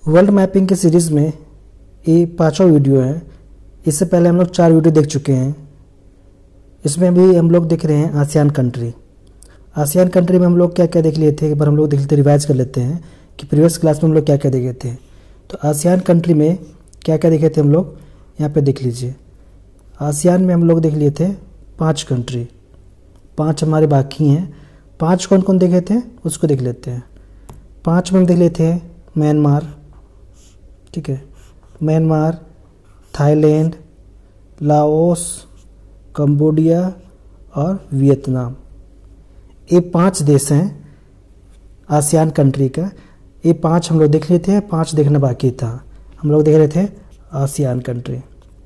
World mapping की series में ये पांचवा वीडियो है। इससे पहले हम लोग 4 वीडियो देख चुके हैं। इसमें भी हम लोग देख रहे हैं आसियान कंट्री। आसियान कंट्री में हम लोग क्या क्या देख लिए थे, एक बार हम लोग देख लेते, रिवाइज कर लेते हैं कि प्रीवियस क्लास में हम लोग क्या क्या देखे थे। तो आसियान कंट्री में क्या क्या देखे थे हम लोग, यहाँ पे देख लीजिए। आसियान में हम लोग देख लिए थे 5 कंट्री, 5 हमारे बाकी हैं। 5 कौन कौन देखे थे उसको देख लेते हैं। 5 में हम देख लेते हैं म्यांमार, ठीक है, म्यांमार, थाईलैंड, लाओस, कंबोडिया और वियतनाम। ये 5 देश हैं आसियान कंट्री का। ये 5 हम लोग देख लिए थे, 5 देखना बाकी था। हम लोग देख रहे थे आसियान कंट्री,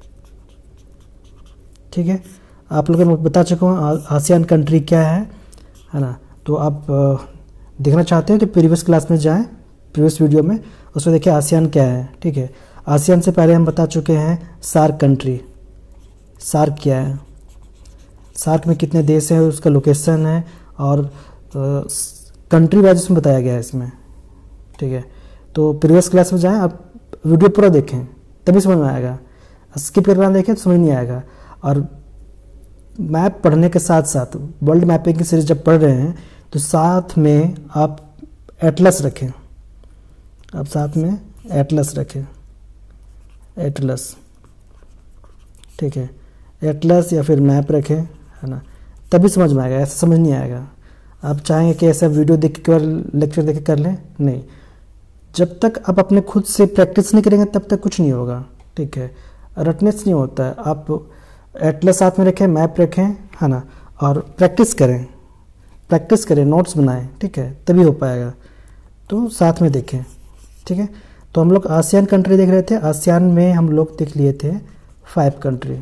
ठीक है। आप लोगों को मैं बता चुका हूँ आसियान कंट्री क्या है ना। तो आप देखना चाहते हैं तो प्रीवियस क्लास में जाएं, प्रीवियस वीडियो में उसमें देखिए आसियान क्या है, ठीक है। आसियान से पहले हम बता चुके हैं सार्क कंट्री। सार्क क्या है, सार्क में कितने देश हैं, उसका लोकेशन है और कंट्री वाइज उसमें बताया गया है इसमें, ठीक है। तो प्रीवियस क्लास में जाएं, आप वीडियो पूरा देखें तभी समझ में आएगा। स्किप करके देखें तो समझ नहीं आएगा। और मैप पढ़ने के साथ साथ वर्ल्ड मैपिंग की सीरीज जब पढ़ रहे हैं तो साथ में आप एटलस रखें। आप साथ में एटलस रखें, एटलस, ठीक है। एटलस या फिर मैप रखें, है ना, तभी समझ में आएगा। ऐसा समझ नहीं आएगा। आप चाहेंगे कि ऐसा वीडियो देख कर, लेक्चर देख के कर लें, नहीं। जब तक आप अपने खुद से प्रैक्टिस नहीं करेंगे तब तक कुछ नहीं होगा, ठीक है। रटने से नहीं होता है। आप एटलस साथ में रखें, मैप रखें, है ना, और प्रैक्टिस करें, प्रैक्टिस करें, नोट्स बनाएं, ठीक है, तभी हो पाएगा। तो साथ में देखें, ठीक है। तो हम लोग आसियान कंट्री देख रहे थे। आसियान में हम लोग देख लिए थे 5 कंट्री,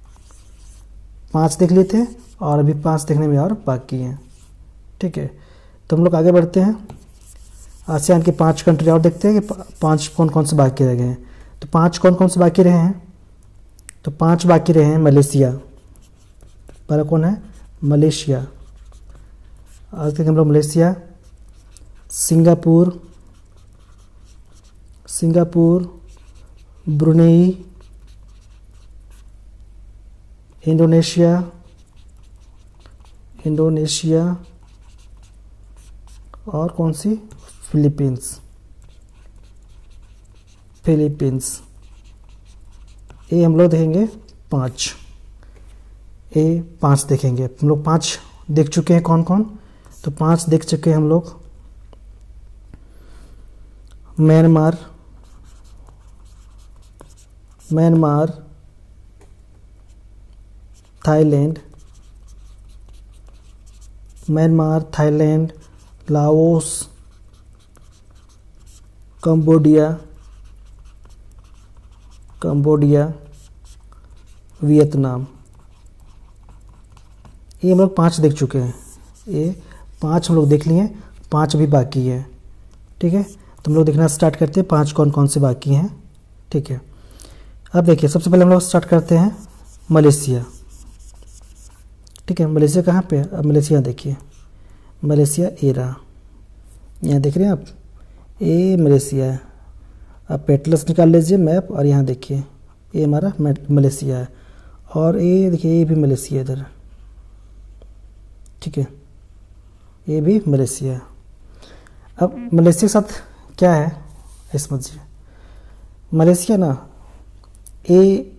5 देख लिए थे और अभी 5 देखने में और बाकी हैं, ठीक है। तो हम लोग आगे बढ़ते हैं। आसियान के 5 कंट्री और देखते हैं कि 5 कौन कौन से बाकी रह गए हैं। तो 5 कौन कौन से बाकी रहे हैं, तो 5 बाकी रहे हैं। मलेशिया, पहला कौन है, मलेशिया। आज तक हम लोग मलेशिया, सिंगापुर, ब्रुनेई, इंडोनेशिया और कौन सी, फिलीपींस। ये हम लोग देखेंगे 5, ये 5 देखेंगे हम लोग। 5 देख चुके हैं कौन कौन, तो 5 देख चुके हैं हम लोग। Myanmar, Thailand, Laos, Cambodia, Vietnam. ये हम लोग 5 देख चुके हैं। ये 5 हम लोग देख लिए, 5 भी बाकी है, ठीक है। तो हम लोग देखना स्टार्ट करते हैं 5 कौन कौन से बाकी हैं, ठीक है। अब देखिए, सबसे पहले हम लोग स्टार्ट करते हैं मलेशिया, ठीक है। मलेशिया कहाँ पे है, अब मलेशिया देखिए, मलेशिया ए रहा, यहाँ देख रहे हैं आप, ये मलेशिया है। आप एटलस निकाल लीजिए, मैप, और यहाँ देखिए ये हमारा मलेशिया है। और ये देखिए ये भी मलेशिया इधर, ठीक है, ये भी मलेशिया है। अब मलेशिया के साथ क्या है ये समझिए। मलेशिया ना, ये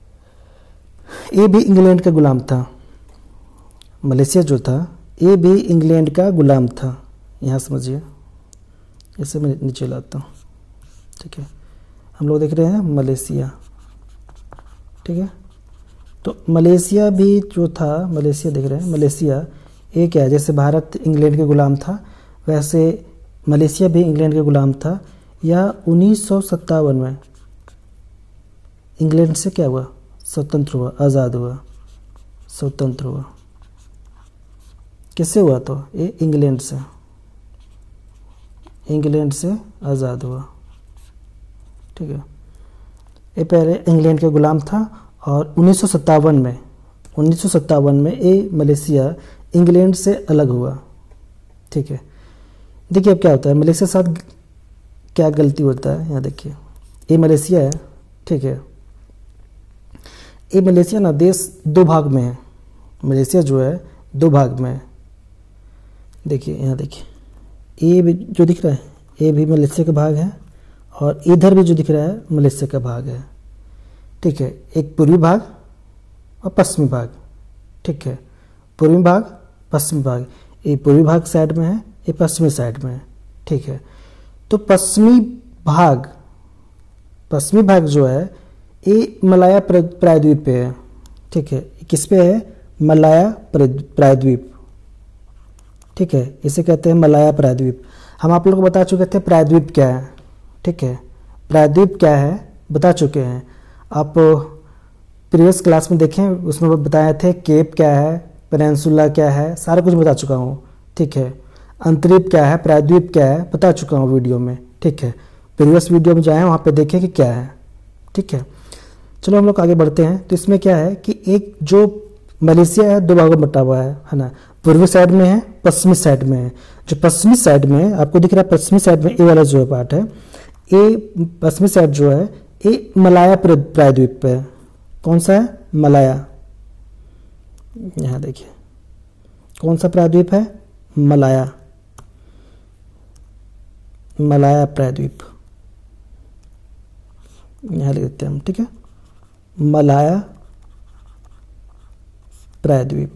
भी इंग्लैंड का गुलाम था। मलेशिया जो था ये भी इंग्लैंड का गुलाम था। यहाँ समझिए, इसे मैं नीचे लाता हूँ, ठीक है। हम लोग देख रहे हैं मलेशिया, ठीक है। तो मलेशिया भी जो था, मलेशिया देख रहे हैं, मलेशिया ये क्या है, जैसे भारत इंग्लैंड के गुलाम था वैसे मलेशिया भी इंग्लैंड के गुलाम था। या 1957 में इंग्लैंड से क्या हुआ, स्वतंत्र हुआ, आज़ाद हुआ, स्वतंत्र हुआ। किससे हुआ, तो ये इंग्लैंड से आज़ाद हुआ, ठीक है। ये पहले इंग्लैंड का गुलाम था और 1957 में ये मलेशिया इंग्लैंड से अलग हुआ, ठीक है। देखिए अब क्या होता है, मलेशिया के साथ क्या गलती होता है, यहाँ देखिए ये मलेशिया है, ठीक है। ये मलेशिया ना देश दो भाग में है, मलेशिया जो है दो भाग में है। देखिए यहाँ देखिए ये भी जो दिख रहा है ये भी मलेशिया का भाग है और इधर भी जो दिख रहा है मलेशिया का भाग है, ठीक है। एक पूर्वी भाग और पश्चिमी भाग, ठीक है। पूर्वी भाग पश्चिमी भाग, ये पूर्वी भाग साइड में है, ये पश्चिमी साइड में है, ठीक है। तो पश्चिमी भाग जो है ये मलाया प्रायद्वीप पे है, ठीक है। किस पे है, मलाया प्रायद्वीप, ठीक है। इसे कहते हैं मलाया प्रायद्वीप। हम आप लोगों को बता चुके थे प्रायद्वीप क्या है, ठीक है। प्रायद्वीप क्या है बता चुके हैं, आप प्रीवियस क्लास में देखें, उसमें बताए थे केप क्या है, पेनिनसुला क्या है, सारा कुछ बता चुका हूँ, ठीक है। अंतरीप क्या है, प्रायद्वीप क्या है बता चुका हूँ वीडियो में, ठीक है। प्रीवियस वीडियो में जाएं वहाँ पे देखें कि क्या है, ठीक है। चलो हम लोग आगे बढ़ते हैं। तो इसमें क्या है कि एक जो मलेशिया है दो भागों में बटा हुआ है ना, पूर्वी साइड में है, पश्चिमी साइड में है। जो पश्चिमी साइड में आपको दिख रहा है, पश्चिमी साइड में ए वाला जो पार्ट है, ये पश्चिमी साइड जो है ये मलाया प्रायद्वीप पे है। कौन सा है, मलाया। यहाँ देखिए कौन सा प्रायद्वीप है, मलाया प्रायद्वीप, यहाँ लिख देते हैं हम, ठीक है। मलाया प्रायद्वीप,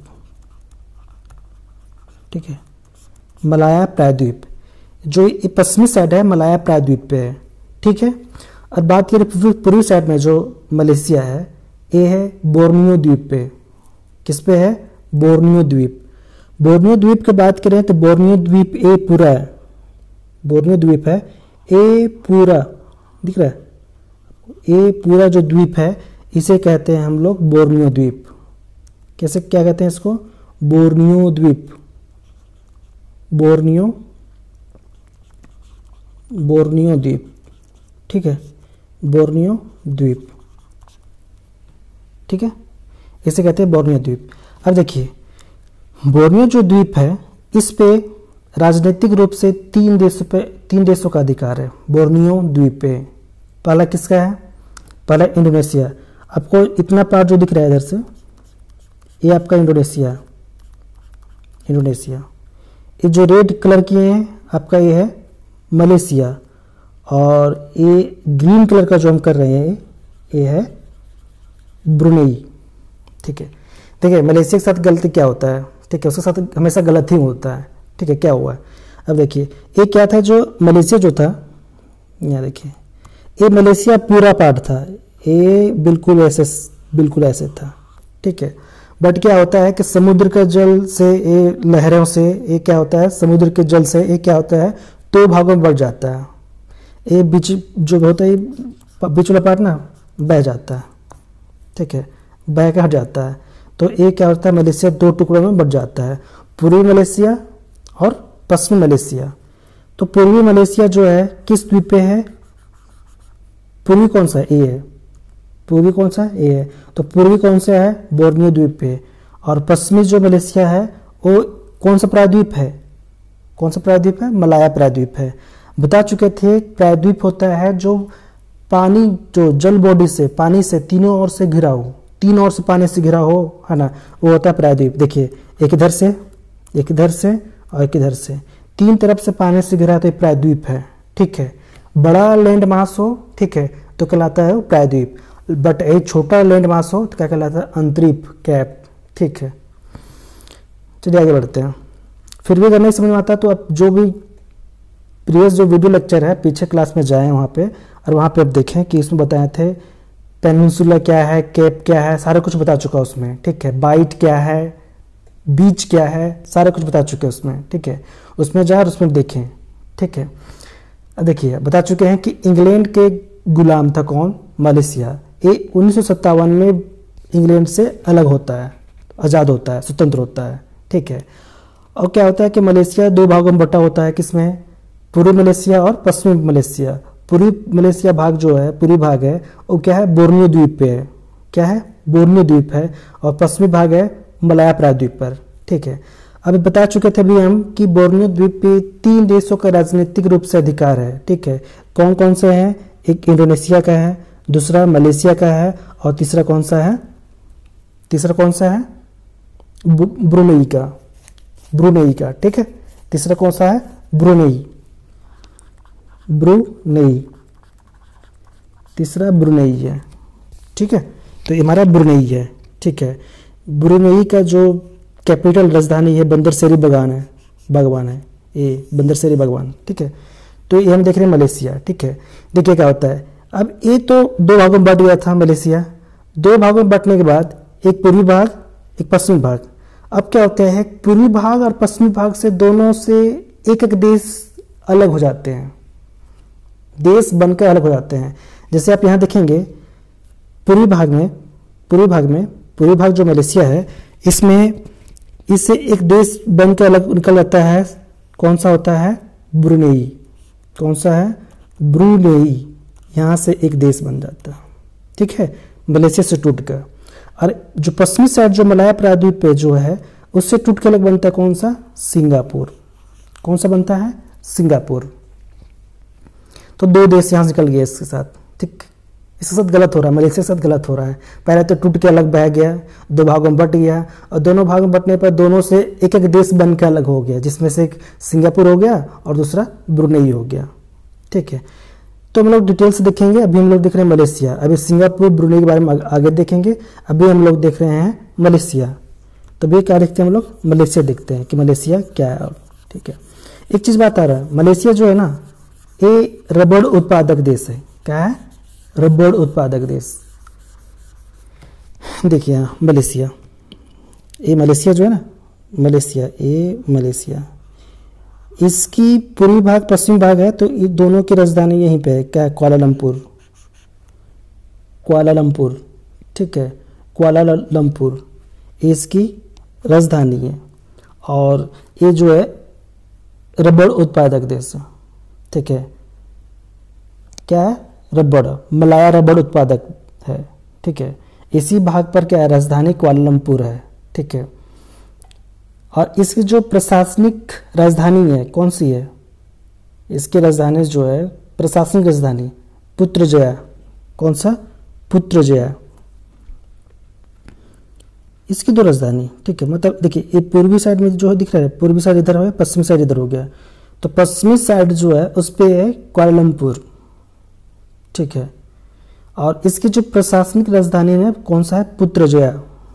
ठीक है। मलाया प्रायद्वीप जो ये पश्चिमी साइड है मलाया प्रायद्वीप पे है, ठीक है। और बात करें पूर्वी साइड में जो मलेशिया है ये है बोर्नियो द्वीप पे। किस पे है, बोर्नियो द्वीप। बोर्नियो द्वीप की बात करें तो बोर्नियो द्वीप ए पूरा है, बोर्नियो द्वीप है ए पूरा, दिख रहा है, ये पूरा जो द्वीप है इसे कहते हैं हम लोग बोर्नियो द्वीप। कैसे, क्या कहते हैं इसको, बोर्नियो द्वीप, बोर्नियो द्वीप, ठीक है, बोर्नियो द्वीप, ठीक है। इसे कहते हैं बोर्नियो द्वीप। अब देखिए बोर्नियो जो द्वीप है इस पे राजनीतिक रूप से तीन देशों का अधिकार है बोर्नियो द्वीप पे। पहला किसका है, पहला इंडोनेशिया। आपको इतना पार्ट जो दिख रहा है इधर से ये आपका इंडोनेशिया। ये जो रेड कलर किए हैं आपका ये है मलेशिया, और ये ग्रीन कलर का जो हम कर रहे हैं ये है ब्रुनेई, ठीक है। देखिए मलेशिया के साथ गलती क्या होता है, ठीक है, उसके साथ हमेशा गलत ही होता है, ठीक है। क्या हुआ है, अब देखिए ये क्या था, जो मलेशिया जो था, यहाँ देखिए ये मलेशिया पूरा पार्ट था, ये बिल्कुल ऐसे था, ठीक है। बट क्या होता है कि समुद्र के जल से, ये लहरों से, ये क्या होता है, समुद्र के जल से ये क्या होता है दो भागों में बढ़ जाता है। ये बीच जो होता है बीच वाला पार्ट ना बह जाता है, ठीक है, बह के हट जाता है। तो ये क्या होता है, मलेशिया दो टुकड़ों में बढ़ जाता है, पूर्वी मलेशिया और पश्चिमी मलेशिया। तो पूर्वी मलेशिया जो है किस द्वीप पे है, पूर्वी कौन सा, ए है, पूर्वी कौन सा, ए है। तो पूर्वी कौन सा है, बोर्नियो द्वीप पे। और पश्चिमी जो मलेशिया है वो कौन सा प्रायद्वीप है, मलाया प्रायद्वीप है। बता चुके थे प्रायद्वीप होता है जो पानी, जो जल बॉडी से, पानी से तीनों ओर से घिरा हो, तीन ओर से पानी से घिरा हो, है ना, वो होता है प्रायद्वीप। देखिए एक इधर से, एक इधर से और एक इधर से, तीन तरफ से पानी से घिरा तो ये प्रायद्वीप है, ठीक है। बड़ा लैंड मास हो, ठीक है, तो कहलाता है वो प्रायद्वीप। बट एक छोटा लैंड मास हो तो क्या कहलाता है, अंतरीप, कैप, ठीक है। चलिए आगे बढ़ते हैं। फिर भी अगर नहीं समझ में आता तो आप जो भी प्रीवियस जो वीडियो लेक्चर है पीछे क्लास में जाएं वहाँ पे, और वहाँ पे आप देखें कि इसमें बताए थे पेनिनसुला क्या है, केप क्या है, सारा कुछ बता चुका उसमें, ठीक है। बाइट क्या है, बीच क्या है, सारा कुछ बता चुके उसमें, ठीक है। उसमें जाए और उसमें देखें, ठीक है। देखिए बता चुके हैं कि इंग्लैंड के गुलाम था कौन, मलेशिया। ये 1957 में इंग्लैंड से अलग होता है, आज़ाद होता है, स्वतंत्र होता है, ठीक है। और क्या होता है कि मलेशिया दो भागों में बटा होता है, किसमें, पूर्वी मलेशिया और पश्चिमी मलेशिया। पूर्वी मलेशिया भाग जो है, पूर्वी भाग है वो क्या है, बोर्नियो द्वीप पे है, क्या है, बोर्नियो द्वीप है। और पश्चिमी भाग है मलाया प्रायद्वीप पर, ठीक है। अभी बता चुके थे अभी हम कि बोर्नियो द्वीप पे तीन देशों का राजनीतिक रूप से अधिकार है, ठीक है। कौन कौन से हैं? एक इंडोनेशिया का है, दूसरा मलेशिया का है, और तीसरा कौन सा है? तीसरा कौन सा है? ब्रुनेई का, ब्रुनेई का, ठीक है। तीसरा कौन सा है? ब्रुनेई, ब्रुनेई, तीसरा ब्रुनेई है, ठीक है। तो ये हमारा ब्रुनेई है, ठीक है। ब्रुनेई का जो कैपिटल राजधानी है बंदरसेरी बागवान है, ये बंदरसेरी बागवान, ठीक है। तो ये हम देख रहे हैं मलेशिया, ठीक है। देखिए क्या होता है, अब ये तो दो भागों में बट गया था मलेशिया। दो भागों में बटने के बाद एक पूर्वी भाग, एक पश्चिमी भाग। अब क्या होता है, पूर्वी भाग और पश्चिमी भाग से दोनों से एक एक देश अलग हो जाते हैं, देश बनकर अलग हो जाते हैं। जैसे आप यहाँ देखेंगे पूर्वी भाग जो मलेशिया है, इसमें इससे एक देश बनकर अलग निकल जाता है। कौन सा होता है? ब्रुनेई। कौन सा है? ब्रुनेई। यहाँ से एक देश बन जाता है, ठीक है, मलेशिया से टूटकर। और जो पश्चिमी साइड जो मलाया प्रायद्वीप पे जो है, उससे टूट के अलग बनता है कौन सा? सिंगापुर। कौन सा बनता है? सिंगापुर। तो दो देश यहाँ से निकल गए इसके साथ, ठीक। इसके साथ गलत हो रहा है, मलेशिया के साथ गलत हो रहा है। पहले तो टूट के अलग बह गया, दो भागों में बट गया, और दोनों भागों में बटने पर दोनों से एक एक देश बन के अलग हो गया, जिसमें से एक सिंगापुर हो गया और दूसरा ब्रुनेई हो गया, ठीक है। तो हम लोग डिटेल से देखेंगे। अभी हम लोग देख रहे हैं मलेशिया, अभी सिंगापुर ब्रुनेई के बारे में आगे देखेंगे। अभी हम लोग देख रहे हैं मलेशिया। तो ये क्या देखते हैं हम लोग? मलेशिया देखते हैं कि मलेशिया क्या है, ठीक है। एक चीज बात आ रहा है, मलेशिया जो है ना, ये रबड़ उत्पादक देश है। क्या है? रबड़ उत्पादक देश। देखिए यहाँ मलेशिया, ये मलेशिया जो है ना, मलेशिया, ये मलेशिया, इसकी पूर्वी भाग पश्चिमी भाग है, तो ये दोनों की राजधानी यहीं पे है। क्या है? कुआलालंपुर, कुआलालंपुर, ठीक है, कुआलालंपुर इसकी राजधानी है। और ये जो है रबड़ उत्पादक देश है, ठीक है। क्या है? रबड़, मलाया रबड़ उत्पादक है, ठीक है। इसी भाग पर क्या है? राजधानी कुआलालंपुर है, ठीक है। और इसकी जो प्रशासनिक राजधानी है कौन सी है? इसकी राजधानी जो है, प्रशासनिक राजधानी पुत्रजया। कौन सा? पुत्रजया। इसकी दो राजधानी, ठीक है। मतलब देखिए, ये पूर्वी साइड में जो है दिख रहा है, पूर्वी साइड इधर है, पश्चिमी साइड इधर हो गया। तो पश्चिमी साइड जो है उस पे है कुआलालंपुर, ठीक है। और इसकी जो प्रशासनिक राजधानी है कौन सा है? पुत्रजया,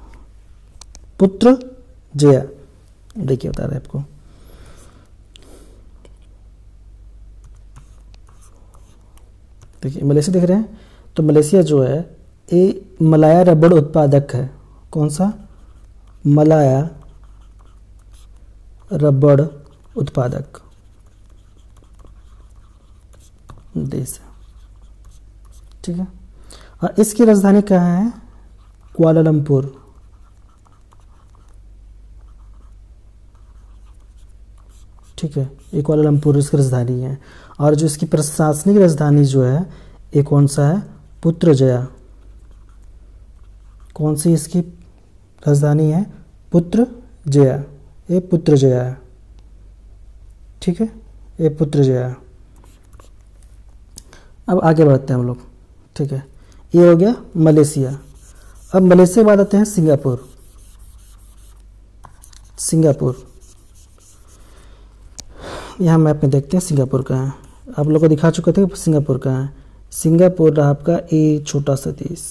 पुत्रजया। देखिए बता रहे हैं आपको, देखिए मलेशिया देख रहे हैं। तो मलेशिया जो है ये मलाया रबड़ उत्पादक है। कौन सा? मलाया रबड़ उत्पादक देश है, ठीक है। और इसकी राजधानी कहाँ है? कुआलालंपुर, ठीक है। ये कुआलालंपुर इसकी राजधानी है। और जो इसकी प्रशासनिक राजधानी जो है ये कौन सा है? पुत्रजया। कौन सी इसकी राजधानी है? पुत्रजया। ये पुत्रजया है, ठीक है, ये पुत्रजया। अब आगे बढ़ते हैं हम लोग, ठीक है। ये हो गया मलेशिया। अब मलेशिया के बाद आते हैं सिंगापुर। सिंगापुर, यहाँ मैप में देखते हैं सिंगापुर कहाँ है। आप लोग को दिखा चुके थे सिंगापुर कहाँ है। सिंगापुर रहा आपका ये छोटा सा देश,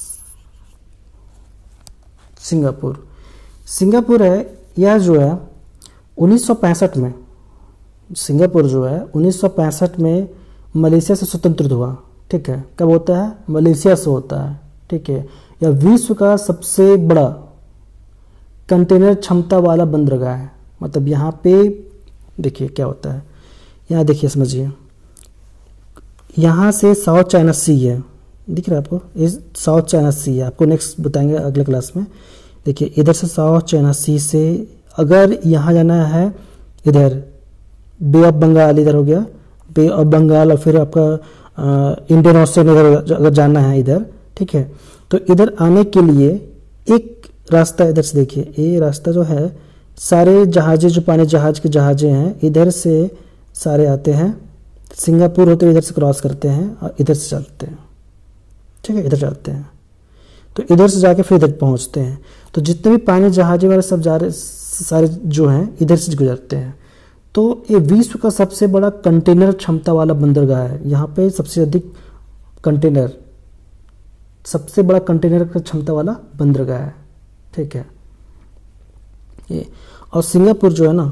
सिंगापुर। सिंगापुर है, यह जो है 1965 में, सिंगापुर जो है 1965 में मलेशिया से स्वतंत्र हुआ, ठीक है। कब होता है? मलेशिया से होता है, ठीक है। यह विश्व का सबसे बड़ा कंटेनर क्षमता वाला बंदरगाह है। मतलब यहाँ पे देखिए क्या होता है, यहाँ देखिए समझिए, यहाँ से साउथ चाइना सी है, दिख रहा है आपको? ये साउथ चाइना सी है, आपको नेक्स्ट बताएंगे अगले क्लास में। देखिए इधर से साउथ चाइना सी से अगर यहाँ जाना है, इधर बे ऑफ बंगाल इधर हो गया, बे ऑफ बंगाल, और फिर आपका इंडियन ओशन इधर अगर जाना है इधर, ठीक है। तो इधर आने के लिए एक रास्ता इधर से देखिए, ये रास्ता जो है सारे जहाज़ें जो पानी जहाज के जहाज़ें हैं इधर से सारे आते हैं सिंगापुर होते इधर से क्रॉस करते हैं और इधर से चलते हैं, ठीक है, इधर जाते हैं, तो इधर से जाके फिर इधर पहुंचते हैं। तो जितने भी पानी जहाज़ें वाले सब जा रहे सारे जो हैं इधर से गुजरते हैं। तो ये विश्व का सबसे बड़ा कंटेनर क्षमता वाला बंदरगाह है। यहाँ पे सबसे अधिक कंटेनर, सबसे बड़ा कंटेनर का क्षमता वाला बंदरगाह है, ठीक है ये। और सिंगापुर जो है ना,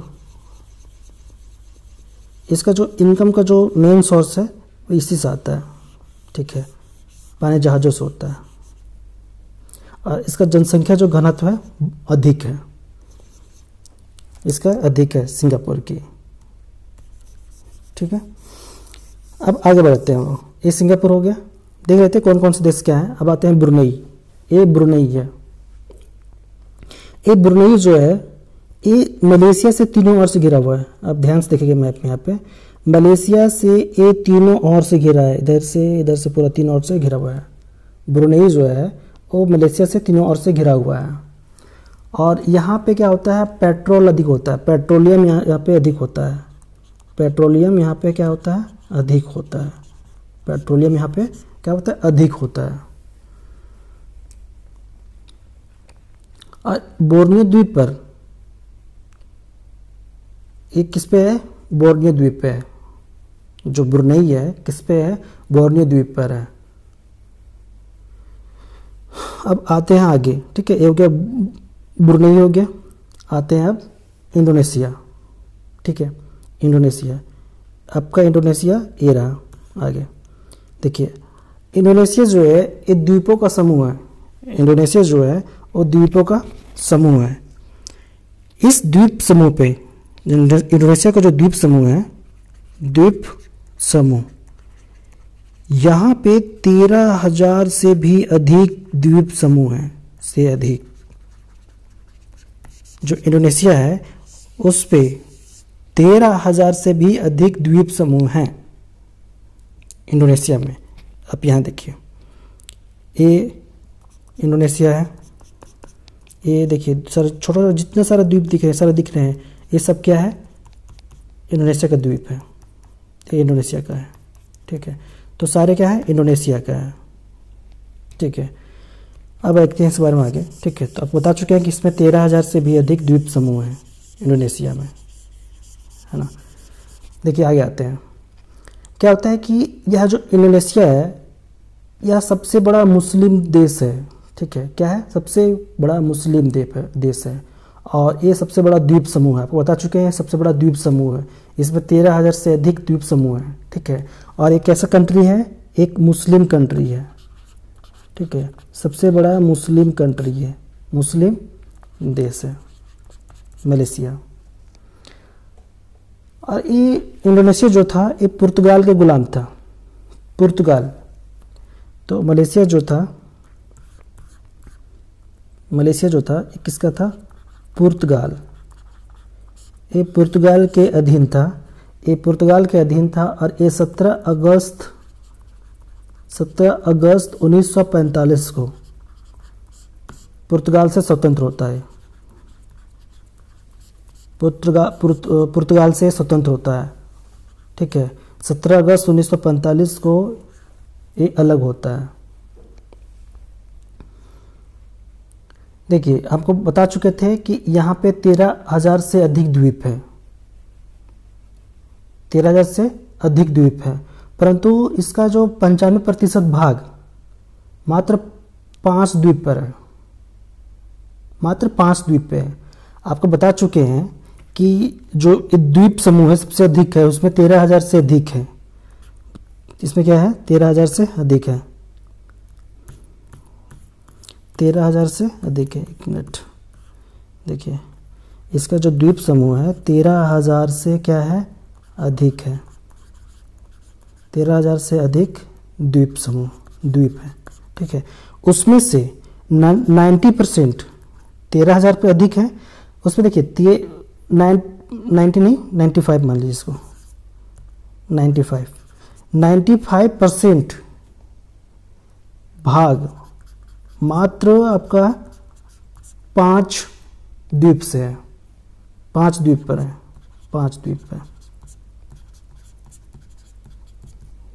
इसका जो इनकम का जो मेन सोर्स है वो इसी से आता है, ठीक है, पानी जहाज़ों से होता है। और इसका जनसंख्या जो घनत्व है अधिक है, इसका अधिक है सिंगापुर की, ठीक है। अब आगे बढ़ते हैं, हम ये सिंगापुर हो गया, देख लेते हैं कौन कौन से देश क्या है। अब आते हैं ब्रुनेई, ये ब्रुनेई है। ये ब्रुनेई जो है ये मलेशिया से तीनों ओर से घिरा हुआ है। आप ध्यान से देखेंगे मैप में, यहाँ पे मलेशिया से ये तीनों ओर से घिरा है, इधर से पूरा तीनों ओर से घिरा हुआ है। ब्रुनेई जो है वो मलेशिया से तीनों ओर से घिरा हुआ है। और यहाँ पे क्या होता है, पेट्रोल अधिक होता है, पेट्रोलियम यहाँ पे अधिक होता है, पेट्रोलियम यहाँ पे क्या होता है, अधिक होता है, पेट्रोलियम यहाँ पे क्या होता है, अधिक होता है। और बोर्नियो द्वीप पर, ये किस पे है, बोर्नियो द्वीप पे है। जो ब्रुनेई है किस पे है, बोर्नियो द्वीप पर है। अब आते हैं आगे, ठीक है, ये हो गया ब्रुनेई हो गया। आते हैं अब इंडोनेशिया, ठीक है, इंडोनेशिया। आपका इंडोनेशिया ये रहा। आगे देखिए, इंडोनेशिया जो है ये द्वीपों का समूह है। इंडोनेशिया जो है वो द्वीपों का समूह है। इस द्वीप समूह पे, इंडोनेशिया का जो द्वीप समूह है, द्वीप समूह, यहाँ पे 13,000 से भी अधिक द्वीप समूह हैं, से अधिक। जो इंडोनेशिया है उस पे 13,000 से भी अधिक द्वीप समूह हैं इंडोनेशिया में। अब यहाँ देखिए, ये इंडोनेशिया है, ये देखिए सर, छोटा जितने सारे द्वीप दिख रहे हैं, सारे दिख रहे हैं, ये सब क्या है, इंडोनेशिया का द्वीप है, ये इंडोनेशिया का है, ठीक है। तो सारे क्या है, इंडोनेशिया का है, ठीक है। अब देखते हैं इस बारे में आगे, ठीक है। तो आप बता चुके हैं कि इसमें 13,000 से भी अधिक द्वीप समूह हैं इंडोनेशिया में, है ना। देखिए आगे आते हैं, क्या होता है कि यह जो इंडोनेशिया है यह सबसे बड़ा मुस्लिम देश है, ठीक है। क्या है, सबसे बड़ा मुस्लिम देश है। और ये सबसे बड़ा द्वीप समूह है, आपको बता चुके हैं सबसे बड़ा द्वीप समूह है। इसमें 13,000 से अधिक द्वीप समूह है, ठीक है। और एक कैसा कंट्री है, एक मुस्लिम कंट्री है, ठीक है, सबसे बड़ा मुस्लिम कंट्री है, मुस्लिम देश है मलेशिया। और ये इंडोनेशिया जो था ये पुर्तगाल के गुलाम था, पुर्तगाल। तो मलेशिया जो था ये किसका था, पुर्तगाल। ये पुर्तगाल के अधीन था, ये पुर्तगाल के अधीन था। और ये 17 अगस्त 1945 को पुर्तगाल से स्वतंत्र होता है। पुर्तगाल से स्वतंत्र होता है, ठीक है। 17 अगस्त 1945 को ये अलग होता है। देखिए आपको बता चुके थे कि यहाँ पे 13,000 से अधिक द्वीप है, 13,000 से अधिक द्वीप है, परंतु इसका जो 95% भाग मात्र 5 द्वीप पर है, मात्र 5 द्वीप पे है। आपको बता चुके हैं कि जो द्वीप समूह है सबसे अधिक है, उसमें 13,000 से अधिक है। इसमें क्या है, 13,000 से अधिक है, 13,000 से अधिक है। एक मिनट देखिए, इसका जो द्वीप समूह है 13,000 से क्या है, अधिक है, 13,000 से अधिक द्वीप समूह, द्वीप है, ठीक है। उसमें से 90%, 13,000 पे अधिक है, उसमें देखिए 90 नहीं 95 मान लीजिए इसको, 95% भाग मात्र आपका 5 द्वीप से है, 5 द्वीप पर है, 5 द्वीप पर।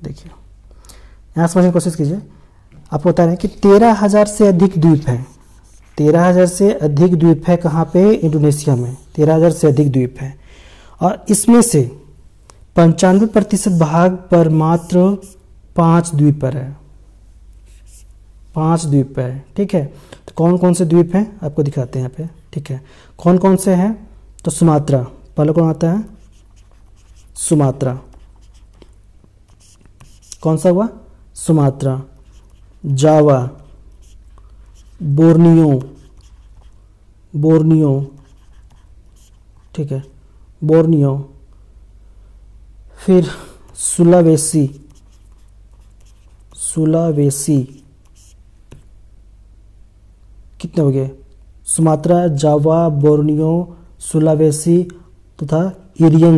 देखिए यहाँ समझने की कोशिश कीजिए। आपको बता रहे हैं कि 13,000 से अधिक द्वीप है। 13,000 से अधिक द्वीप है कहाँ पे? इंडोनेशिया में 13,000 से अधिक द्वीप है, और इसमें से 95% भाग पर मात्र 5 द्वीप पर है। 5 द्वीप पर है, ठीक है। तो कौन कौन से द्वीप हैं आपको दिखाते हैं यहाँ पे, ठीक है। कौन कौन से हैं? तो सुमात्रा, पहले कौन आता है? सुमात्रा। कौन सा हुआ? सुमात्रा, जावा, बोर्नियो, ठीक है, बोर्नियो, फिर सुलावेसी, कितने हो गए? सुमात्रा, जावा, बोर्नियो, सुलावेसी तथा इरियन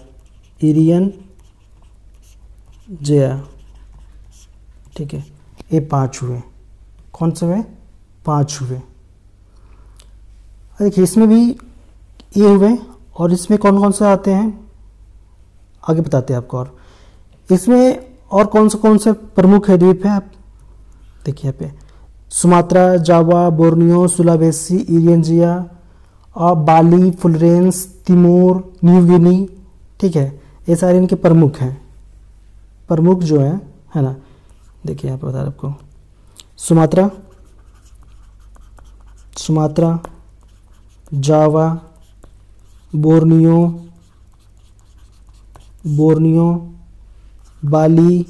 जिया, ठीक है। ये 5 हुए। कौन से हुए? 5 हुए। देखिए इसमें भी ये हुए, और इसमें कौन कौन से आते हैं आगे बताते हैं आपको। और इसमें और कौन से प्रमुख है द्वीप है? आप देखिए यहाँ पे Sumatra, Java, Borneo, Sulawesi, Irian Jaya, और Bali, Florence, Timor, New Guinea, ठीक है। ये सारे इनके प्रमुख हैं, प्रमुख जो है ना। देखिए यहाँ पर बता रहा आपको, Sumatra, Java, Borneo, Bali,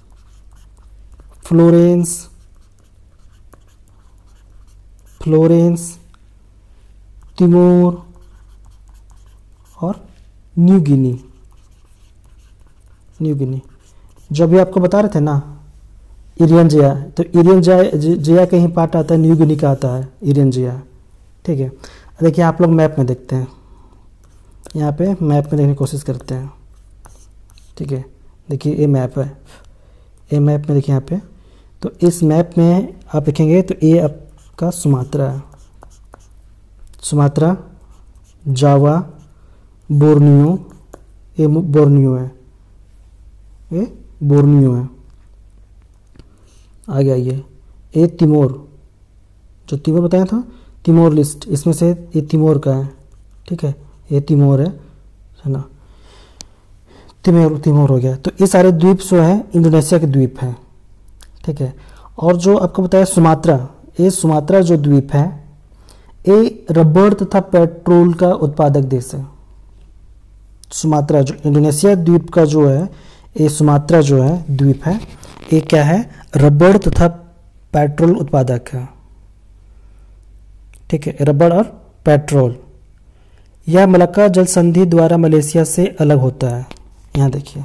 Florence, Timor और न्यू गिनी। जो भी आपको बता रहे थे ना इरियन जिया, तो इरियन जिया का ही पार्ट आता है, न्यू गिनी का आता है इरियन जिया, ठीक है। देखिए आप लोग मैप में देखते हैं, यहाँ पे मैप में देखने की कोशिश करते हैं, ठीक है। देखिए ये मैप है, ये मैप में देखिए यहाँ पे, तो इस मैप में आप देखेंगे तो ये आपका सुमात्रा है, सुमात्रा, जावा, बोर्नियो, ये बोर्नियो है, ये बोर्नियो है। आगे आइए, ये तिमोर, जो तिमोर बताया था, तिमोर लिस्ट, इसमें से ये तिमोर का है, ठीक है। ये तिमोर है ना, तिमोर हो गया। तो ये सारे द्वीप जो है इंडोनेशिया के द्वीप हैं, ठीक है। और जो आपको बताया सुमात्रा, ये सुमात्रा जो द्वीप है ये रबड़ तथा पेट्रोल का उत्पादक देश है। सुमात्रा जो इंडोनेशिया द्वीप का जो है, ये सुमात्रा जो है द्वीप है, ये क्या है? रबड़ तथा पेट्रोल उत्पादक है, ठीक है। रबड़ और पेट्रोल। यह मलक्का जल संधि द्वारा मलेशिया से अलग होता है। यहाँ देखिए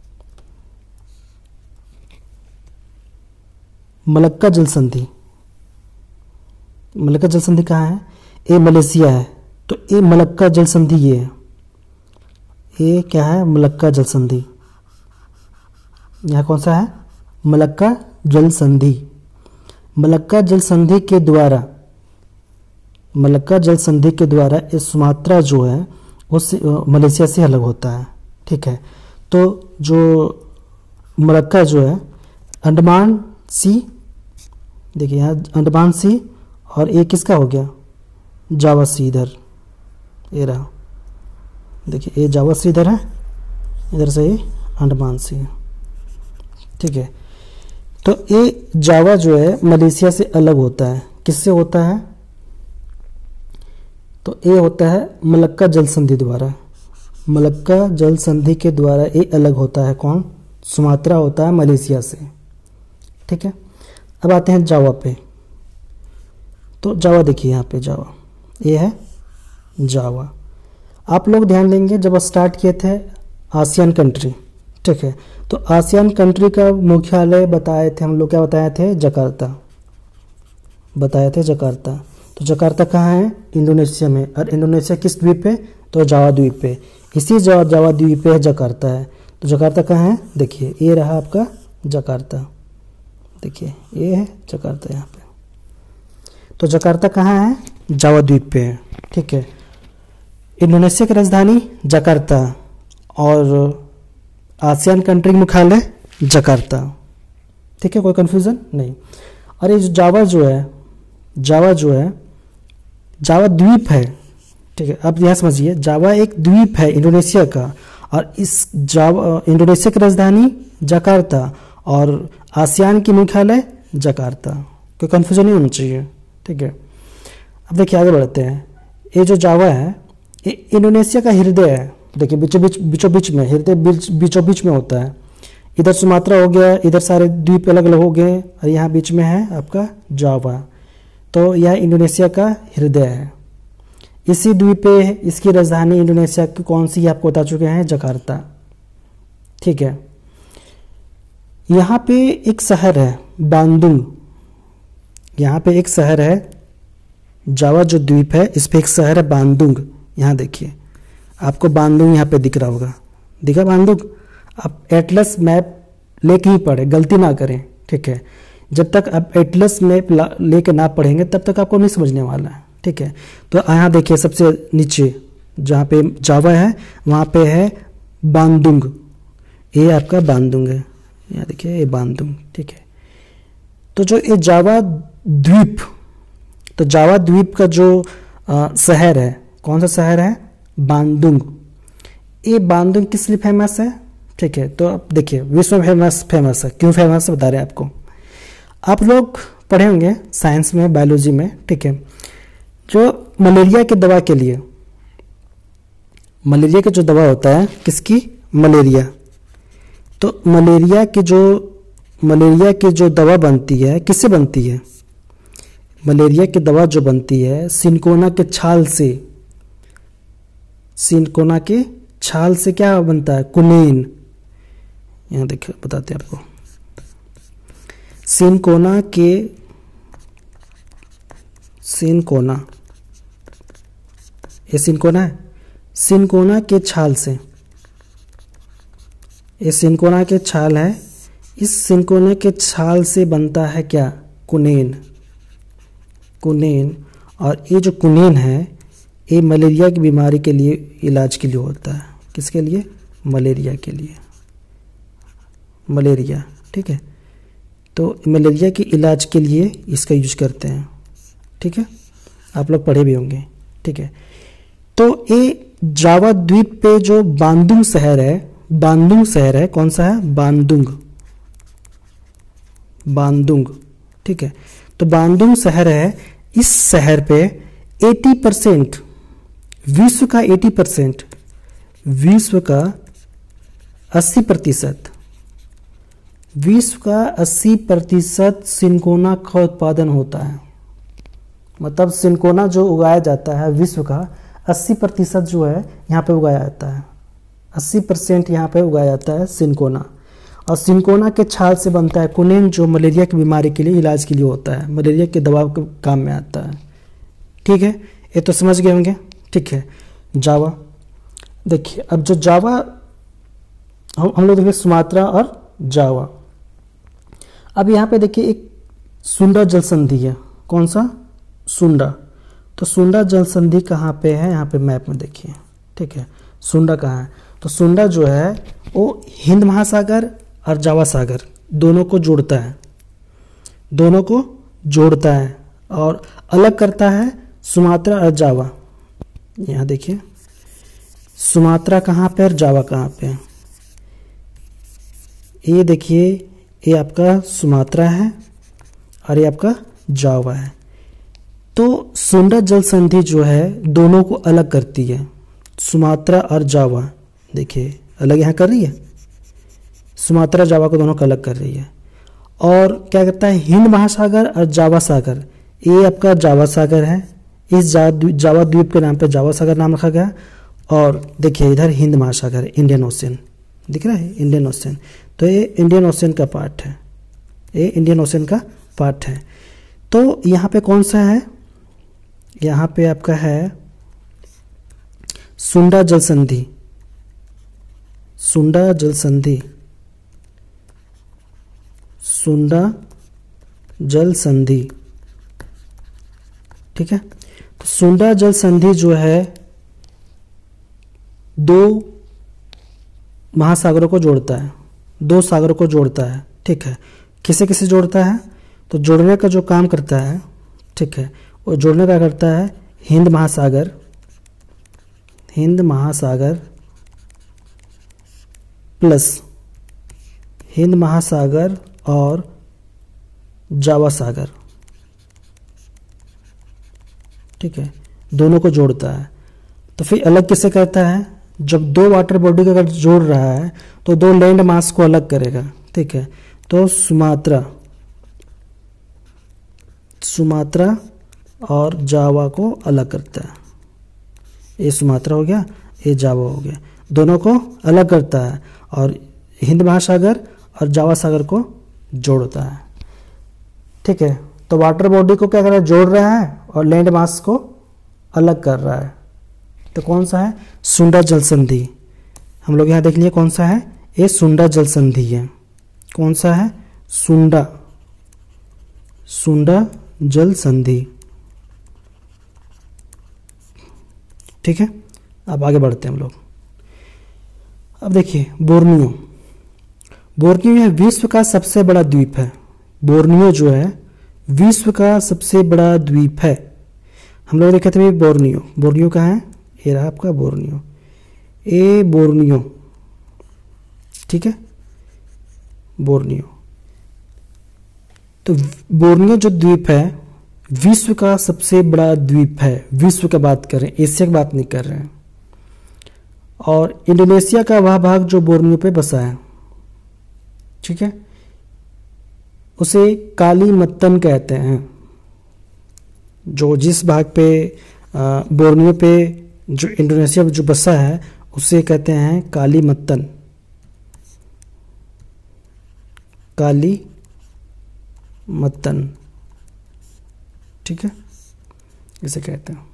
मलक्का जल संधि, मलक्का जल संधि कहाँ है? ये मलेशिया है, तो ये मलक्का जल संधि ये है, ये क्या है? मलक्का जल संधि। यहाँ कौन सा है? मलक्का जल संधि। मलक्का जल संधि के द्वारा, मलक्का जल संधि के द्वारा ये सुमात्रा जो है उस मलेशिया से अलग होता है, ठीक है। तो जो मलक्का जो है अंडमान सी, देखिए यहाँ अंडमान सी, और ये किसका हो गया? जावा सी, इधर ये रहा, देखिए ये जावा सी इधर है, इधर से ये अंडमान सी है, ठीक है। तो ये जावा जो है मलेशिया से अलग होता है, किससे होता है? तो ये होता है मलक्का जल संधि द्वारा, मलक्का जल संधि के द्वारा ये अलग होता है। कौन? सुमात्रा होता है मलेशिया से, ठीक है। अब आते हैं जावा पे। तो जावा देखिए यहाँ पे जावा, ये है जावा। आप लोग ध्यान देंगे जब स्टार्ट किए थे आसियान कंट्री, ठीक है, तो आसियान कंट्री का मुख्यालय बताए थे हम लोग, क्या बताए थे? जकार्ता बताए थे, जकार्ता। तो जकार्ता कहाँ है? इंडोनेशिया में। और इंडोनेशिया किस द्वीप पे? तो जावा द्वीप पे। इसी जावा द्वीप पे जकार्ता है। तो जकार्ता कहाँ है? देखिए ये रहा आपका जकार्ता, देखिए ये है जकार्ता यहाँ पे। तो जकार्ता कहाँ है? जावा द्वीप पे है, ठीक है। इंडोनेशिया की राजधानी जकार्ता और आसियान कंट्री मुख्यालय जकार्ता। ठीक है, कोई कंफ्यूजन नहीं। और ये जो जावा जो है जावा द्वीप है। ठीक है, अब यहाँ समझिए, जावा एक द्वीप है इंडोनेशिया का, और इस जावा इंडोनेशिया की राजधानी जकार्ता और आसियान की मुख्यालय जकार्ता। कोई कंफ्यूजन नहीं होना चाहिए। ठीक है, अब देखिए आगे बढ़ते हैं। ये जो जावा है ये इंडोनेशिया का हृदय है। देखिए बीचों बीच में, हृदय बीचों बीच में होता है। इधर सुमात्रा हो गया, इधर सारे द्वीप अलग अलग हो गए, और यहाँ बीच में है आपका जावा। तो यह इंडोनेशिया का हृदय है। इसी द्वीप पे इसकी राजधानी इंडोनेशिया की कौन सी, आपको बता चुके हैं, जकार्ता। ठीक है, यहाँ पे एक शहर है बांदुंग। यहाँ पे एक शहर है, जावा जो द्वीप है इस पे एक शहर है बांदुंग। यहाँ देखिए, आपको बांदुंग यहाँ पे दिख रहा होगा, दिखा बांदुंग। आप एटलस मैप लेके ही पढ़े, गलती ना करें। ठीक है, जब तक आप एटलस मैप लेके ना पढ़ेंगे तब तक आपको नहीं समझने वाला है। ठीक है, तो यहाँ देखिए सबसे नीचे जहाँ पे जावा है वहाँ पे है बांदुंग। ये आपका बांदुंग है, यहाँ देखिए ये बांदुंग। ठीक है, तो जो ये जावा द्वीप, तो जावा द्वीप का जो शहर है, कौन सा शहर है, बांदुंग। ये बांदुंग किस लिए फेमस है? ठीक है, तो अब देखिए विश्व में फेमस है। क्यों फेमस है बता रहे हैं आपको। आप लोग पढ़े होंगे साइंस में, बायोलॉजी में। ठीक है, जो मलेरिया की दवा के लिए, मलेरिया की जो दवा होता है, किसकी, मलेरिया। तो मलेरिया की जो दवा बनती है, किससे बनती है? मलेरिया की दवा जो बनती है सिनकोना के छाल से। सिनकोना के छाल से क्या बनता है, कुनेन। यहाँ देखिए बताते हैं आपको। सिनकोना, ये सिनकोना है, सिनकोना के छाल से, ये सिनकोना के छाल है। इस सिनकोना के छाल से बनता है क्या, कुनेन। और ये जो कुनेन है ये मलेरिया की बीमारी के लिए, इलाज के लिए होता है। किसके लिए, मलेरिया के लिए, मलेरिया। ठीक है, तो मलेरिया के इलाज के लिए इसका यूज करते हैं। ठीक है, आप लोग पढ़े भी होंगे। ठीक है, तो ये जावा द्वीप पे जो बांदुंग शहर है, कौन सा है, बांदुंग। ठीक है, तो बांदुंग शहर है। इस शहर पे 80%, विश्व का 80%, विश्व का 80% सिनकोना का उत्पादन होता है। मतलब सिनकोना जो उगाया जाता है विश्व का 80% जो है यहाँ पे उगाया जाता है। 80% यहाँ पे उगाया जाता है सिनकोना। और सिनकोना के छाल से बनता है कुनेन, जो मलेरिया की बीमारी के लिए, इलाज के लिए होता है, मलेरिया के दवा के काम में आता है। ठीक है, ये तो समझ गए होंगे। ठीक है, जावा देखिए, अब जो जावा हम लोग देखिए सुमात्रा और जावा। अब यहाँ पे देखिए एक सुंडा जल संधि है। कौन सा, सुंडा। तो सुंडा जल संधि कहाँ पे है, यहाँ पे मैप में देखिए। ठीक है, सुंडा कहाँ है, तो सुंडा जो है वो हिंद महासागर और जावा सागर दोनों को जोड़ता है और अलग करता है सुमात्रा और जावा। यहाँ देखिए सुमात्रा कहाँ पे और जावा कहाँ पे। ये देखिए ये आपका सुमात्रा है और ये आपका जावा है। तो सुंडा जल संधि जो है दोनों को अलग करती है, सुमात्रा और जावा। देखिए अलग यहाँ कर रही है, सुमात्रा जावा को दोनों को अलग कर रही है। और क्या करता है, हिंद महासागर और जावा सागर, ये आपका जावा सागर है। इस जावा द्वीप के नाम पे जावा सागर नाम रखा गया। और देखिए इधर हिंद महासागर, इंडियन ओशन दिख रहा है, इंडियन ओशन। तो ये इंडियन ओशन का पार्ट है, ये इंडियन ओशन का पार्ट है। तो यहाँ पे कौन सा है, यहाँ पे आपका है सुंडा जल संधि, सुंडा जल संधि, सुंडा जल संधि। ठीक है, तो सुंडा जल संधि जो है दो महासागरों को जोड़ता है, दो सागरों को जोड़ता है, ठीक है। किसे किसे जोड़ता है? तो जोड़ने का जो काम करता है, ठीक है, वो जोड़ने का करता है हिंद महासागर, हिंद महासागर प्लस हिंद महासागर और जावा सागर, ठीक है, दोनों को जोड़ता है। तो फिर अलग किसे करता है? जब दो वाटर बॉडी को अगर जोड़ रहा है तो दो लैंड मास को अलग करेगा, ठीक है। तो सुमात्रा, सुमात्रा और जावा को अलग करता है। ये सुमात्रा हो गया, ये जावा हो गया, दोनों को अलग करता है और हिंद महासागर और जावा सागर को जोड़ता है, ठीक है। तो वाटर बॉडी को क्या कर रहा है? जोड़ रहा है और लैंड मास को अलग कर रहा है। तो कौन सा है? सुंडा जल संधि। हम लोग यहाँ देख लिए कौन सा है? ये सुंडा जल संधि है। कौन सा है? सुंडा, सुंडा जल संधि, ठीक है। अब आगे बढ़ते हैं हम लोग। अब देखिए बोर्नियो, बोर्नियो यह विश्व का सबसे बड़ा द्वीप है। बोर्नियो जो है विश्व का सबसे बड़ा द्वीप है। हम लोग देखे थे बोर्नियो, बोर्नियो कहाँ है? ये रहा आपका बोर्नियो, ए बोर्नियो, ठीक है, बोर्नियो। तो बोर्नियो जो द्वीप है विश्व का सबसे बड़ा द्वीप है। विश्व का बात कर रहे हैं, एशिया की बात नहीं कर रहे हैं। और इंडोनेशिया का वह भाग जो बोर्नियो पे बसा है, ठीक है, उसे कालीमत्तन कहते हैं। जो जिस भाग पे बोर्नियो पे जो इंडोनेशिया जो बसा है उसे कहते हैं कालीमत्तन, कालीमत्तन, ठीक है, इसे कहते हैं।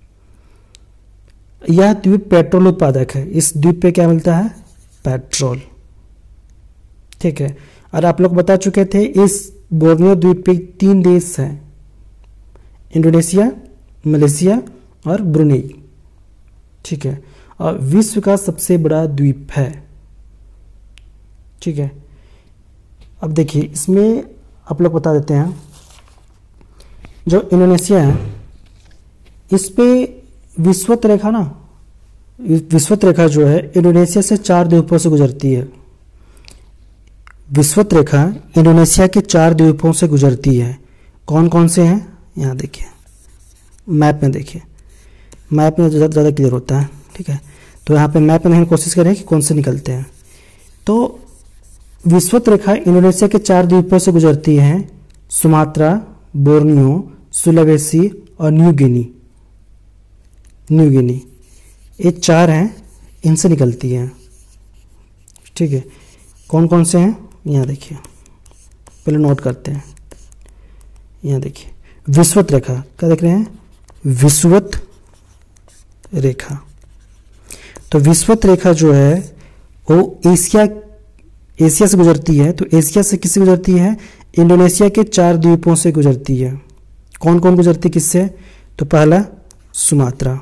यह द्वीप पेट्रोल उत्पादक है। इस द्वीप पे क्या मिलता है? पेट्रोल, ठीक है। और आप लोग बता चुके थे इस बोर्नियो द्वीप पे 3 देश हैं, इंडोनेशिया, मलेशिया और ब्रुनेई, ठीक है। और विश्व का सबसे बड़ा द्वीप है, ठीक है। अब देखिए इसमें आप लोग बता देते हैं, जो इंडोनेशिया है इस पे विषुवत रेखा ना, विषुवत रेखा जो है इंडोनेशिया से 4 द्वीपों से गुजरती है। विषुवत रेखा इंडोनेशिया के 4 द्वीपों से गुजरती है। कौन कौन से हैं? यहाँ देखिए, मैप में देखिए, मैप में ज़्यादा क्लियर होता है, ठीक है। तो यहाँ पे मैप में देखने की कोशिश करें कि कौन से निकलते हैं। तो विषुवत रेखा इंडोनेशिया के 4 द्वीपों से गुजरती है, सुमात्रा, बोर्नियो, सुलावेसी और न्यू गिनी। न्यू गिनी ये 4 हैं, इनसे निकलती हैं, ठीक है। कौन कौन से हैं? यहाँ देखिए, पहले नोट करते हैं। यहाँ देखिए विषुवत रेखा, क्या देख रहे हैं? विषुवत रेखा। तो विषुवत रेखा जो है वो एशिया से गुजरती है। तो एशिया से किससे गुजरती है? इंडोनेशिया के 4 द्वीपों से गुजरती है। कौन कौन गुजरती है किससे? तो पहला सुमात्रा,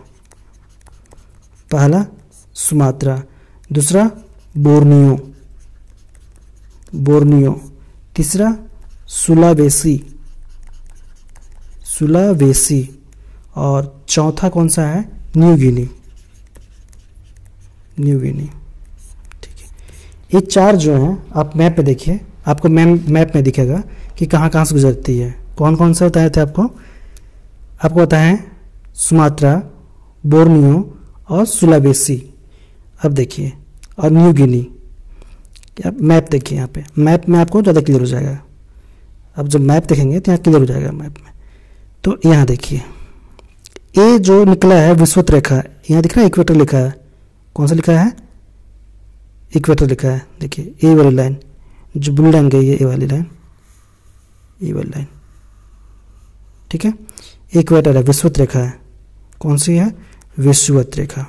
पहला सुमात्रा, दूसरा बोर्नियो, बोर्नियो, तीसरा सुलावेसी, सुलावेसी, और चौथा कौन सा है? न्यू गिनी, न्यू गिनी, ठीक है। ये 4 जो हैं आप मैप पे देखिए, आपको मैप में दिखेगा कि कहाँ कहाँ से गुजरती है। कौन कौन सा बताए थे आपको? आपको बताएं सुमात्रा, बोर्नियो और सुलावेसी। अब देखिए, और न्यू गिनी। आप मैप देखिए, यहाँ पे मैप में आपको ज़्यादा क्लियर हो जाएगा। अब जब मैप देखेंगे तो यहाँ क्लियर हो जाएगा मैप में। तो यहाँ देखिए, ये जो निकला है विषुवत रेखा, यहाँ दिख रहा है इक्वेटर लिखा है। कौन सा लिखा है? इक्वेटर लिखा है। देखिए ए वाली लाइन, जो ब्लू लाइन गई है, ए वाली लाइन, ए वाली लाइन, ठीक है, इक्वेटर है, विषुवत रेखा है। कौन सी है? विषुवत रेखा।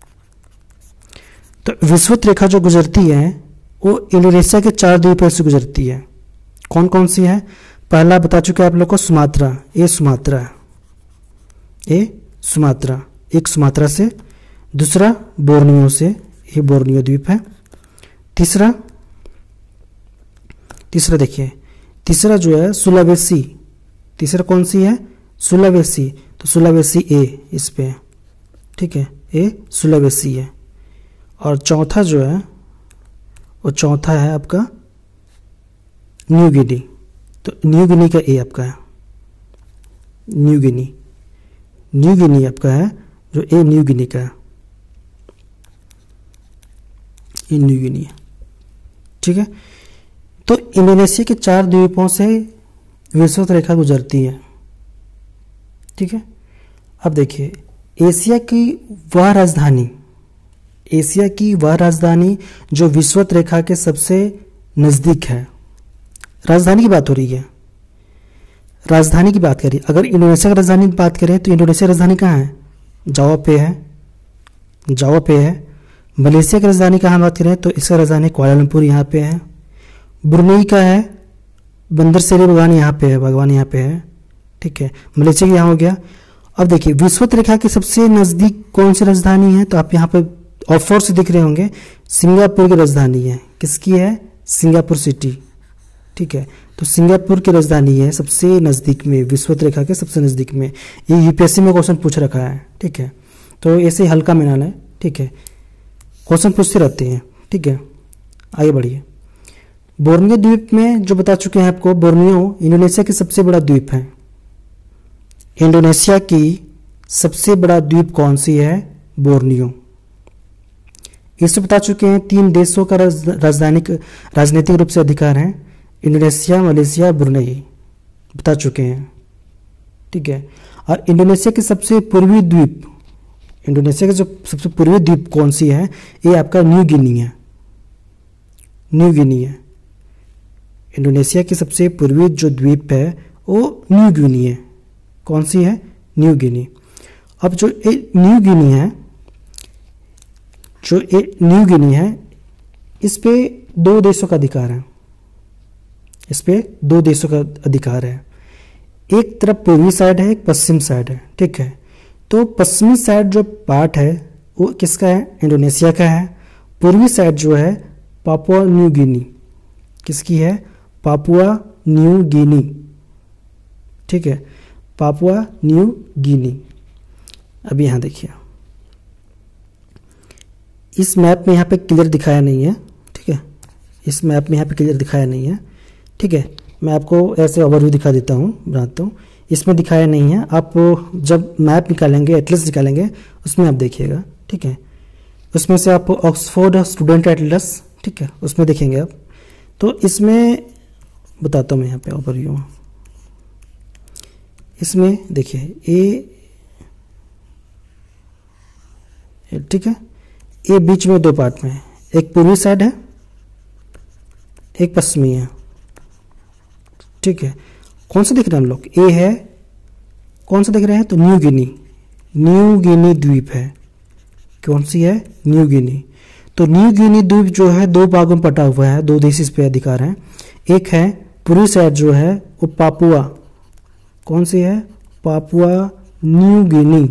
तो विषुवत रेखा जो गुजरती है वो इंडोनेशिया के 4 द्वीपों से गुजरती है। कौन कौन सी है? पहला बता चुके आप लोग को, सुमात्रा, ये सुमात्रा है, ये सुमात्रा, एक सुमात्रा से। दूसरा बोर्नियो से, ये बोर्नियो द्वीप है। तीसरा तीसरा देखिए, तीसरा जो है सुलावेसी, तीसरा कौन सी है, सुलावेसी, तो सुलावेसी ए इस पे, ठीक है, ए सुलावेसी है। और चौथा जो है वो चौथा है आपका न्यू गिनी, तो न्यू गिनी का ए आपका है, न्यू गिनी, न्यू गिनी आपका है जो ए न्यू गिनी का है, ये न्यू गिनी है, ठीक है। तो इंडोनेशिया के 4 द्वीपों से विषुवत रेखा गुजरती है, ठीक है। अब देखिए एशिया की वह राजधानी, एशिया की वह राजधानी जो विषुवत रेखा के सबसे नज़दीक है, राजधानी की बात हो रही है, राजधानी की बात करिए। अगर इंडोनेशिया की राजधानी की बात करें तो इंडोनेशिया की राजधानी कहाँ है, जावा पे है, जावा पे है। मलेशिया की राजधानी कहाँ बात करें तो इसका राजधानी कुआलालंपुर यहाँ पे है। ब्रुनेई का है बंदर शेर बागान यहाँ पे है, बागवान यहाँ पे है, ठीक है। मलेशिया की यहाँ हो गया। अब देखिए विषुवत रेखा के सबसे नज़दीक कौन सी राजधानी है, तो आप यहाँ पे ऑफर से दिख रहे होंगे, सिंगापुर की राजधानी है, किसकी है, सिंगापुर सिटी, ठीक है। तो सिंगापुर की राजधानी है सबसे नज़दीक में, विषुवत रेखा के सबसे नज़दीक में। ये यूपीएससी में क्वेश्चन पूछ रखा है, ठीक है। तो ऐसे हल्का में ना लें, ठीक है, क्वेश्चन पूछते रहते हैं, ठीक है। आगे बढ़िए। बोर्नियो द्वीप में जो बता चुके हैं आपको, बोर्नियो इंडोनेशिया की सबसे बड़ा द्वीप है। इंडोनेशिया की सबसे बड़ा द्वीप कौन सी है, बोर्नियो। इससे बता चुके हैं 3 देशों का राजनीतिक रूप से अधिकार है, इंडोनेशिया, मलेशिया, ब्रुनेई, बता चुके हैं, ठीक है। और इंडोनेशिया के सबसे पूर्वी द्वीप, इंडोनेशिया का जो सबसे पूर्वी द्वीप कौन सी है, ये आपका न्यू गिनी है, न्यू गिनी है। इंडोनेशिया की सबसे पूर्वी जो द्वीप है वो न्यू गिनी है, कौन सी है, न्यू गिनी। अब जो न्यू गिनी है, जो न्यू गिनी है, इस पे 2 देशों का अधिकार है, इस पे 2 देशों का अधिकार है। एक तरफ पूर्वी साइड है, एक पश्चिम साइड है, ठीक है। तो पश्चिमी साइड जो पार्ट है वो किसका है, इंडोनेशिया का है। पूर्वी साइड जो है पापुआ न्यू गिनी, किसकी है, पापुआ न्यू गिनी, ठीक है, पापुआ न्यू गिनी। अब यहाँ देखिए इस मैप में यहाँ पे क्लियर दिखाया नहीं है, ठीक है, इस मैप में यहाँ पे क्लियर दिखाया नहीं है, ठीक है। मैं आपको ऐसे ओवरव्यू दिखा देता हूँ, बनाता हूँ, इसमें दिखाया नहीं है। आप जब मैप निकालेंगे, एटलस निकालेंगे, उसमें आप देखिएगा, ठीक है। उसमें से आप ऑक्सफोर्ड स्टूडेंट एटलस, ठीक है, उसमें देखेंगे आप। तो इसमें बताता हूँ मैं यहाँ पे ओवरव्यू, इसमें देखिए ठीक है, ये बीच में 2 पार्ट में है, एक पूर्वी साइड है, एक पश्चिमी है, ठीक है। कौन सा देख रहे हैं हम लोग, ए है, कौन सा देख रहे हैं, तो न्यू गिनी, न्यू गिनी द्वीप है, कौन सी है, न्यू गिनी। तो न्यू गिनी द्वीप जो है 2 भागों में बटा हुआ है, 2 देश इस पे अधिकार है। एक है पूर्वी साइड जो है वो पापुआ, कौन सी है, Papua New Guinea,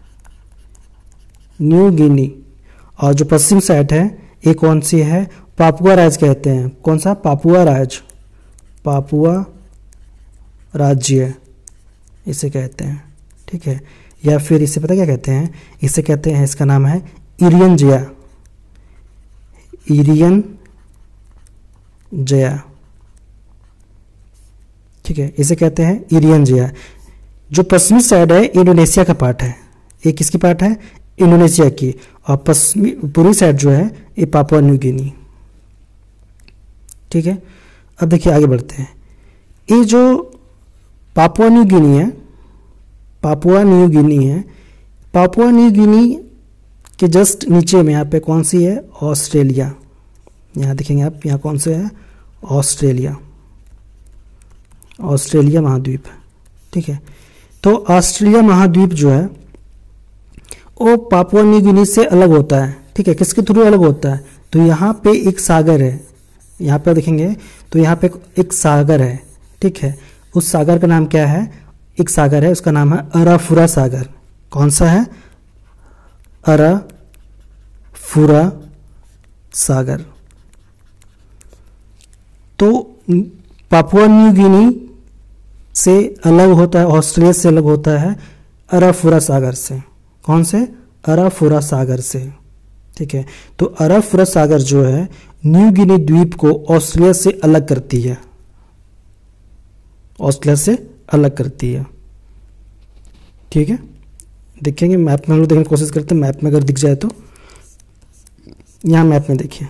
New Guinea. और जो पश्चिम साइड है ये कौन सी है, पापुआ राज कहते हैं, कौन सा, पापुआ राज, पापुआ राज्य इसे कहते हैं, ठीक है। या फिर इसे पता क्या कहते हैं, इसे कहते हैं, इसका नाम है इरियन जया, इरियन जया, ठीक है, इसे कहते हैं इरियन जया। जो पश्चिमी साइड है इंडोनेशिया का पार्ट है, ये किसकी पार्ट है, इंडोनेशिया की। और पश्चिमी पूर्वी साइड जो है ये पापुआ न्यू गिनी, ठीक है। अब देखिए आगे बढ़ते हैं। ये जो पापुआ न्यू गिनी है, पापुआ न्यू गिनी है, पापुआ न्यू गिनी के जस्ट नीचे में यहाँ पे कौन सी है, ऑस्ट्रेलिया। यहाँ देखेंगे आप, यहाँ कौन से है, ऑस्ट्रेलिया, ऑस्ट्रेलिया महाद्वीप है, ठीक है। तो ऑस्ट्रेलिया महाद्वीप जो है वो पापुआ न्यू गिनी से अलग होता है, ठीक है। किसके थ्रू अलग होता है, तो यहाँ पे एक सागर है, यहाँ पे देखेंगे तो यहाँ पे एक सागर है, ठीक है। उस सागर का नाम क्या है, एक सागर है, उसका नाम है अराफुरा सागर। कौन सा है, अराफुरा सागर। तो पापुआ न्यू गिनी से अलग होता है, ऑस्ट्रेलिया से अलग होता है अराफुरा सागर से। कौन से? अराफुरा सागर से। ठीक है, तो अराफुरा सागर जो है न्यू गिनी द्वीप को ऑस्ट्रेलिया से अलग करती है, ऑस्ट्रेलिया से अलग करती है। ठीक है, देखेंगे मैप में, हम लोग देखने की कोशिश करते हैं मैप में, अगर दिख जाए तो। यहाँ मैप में देखिए,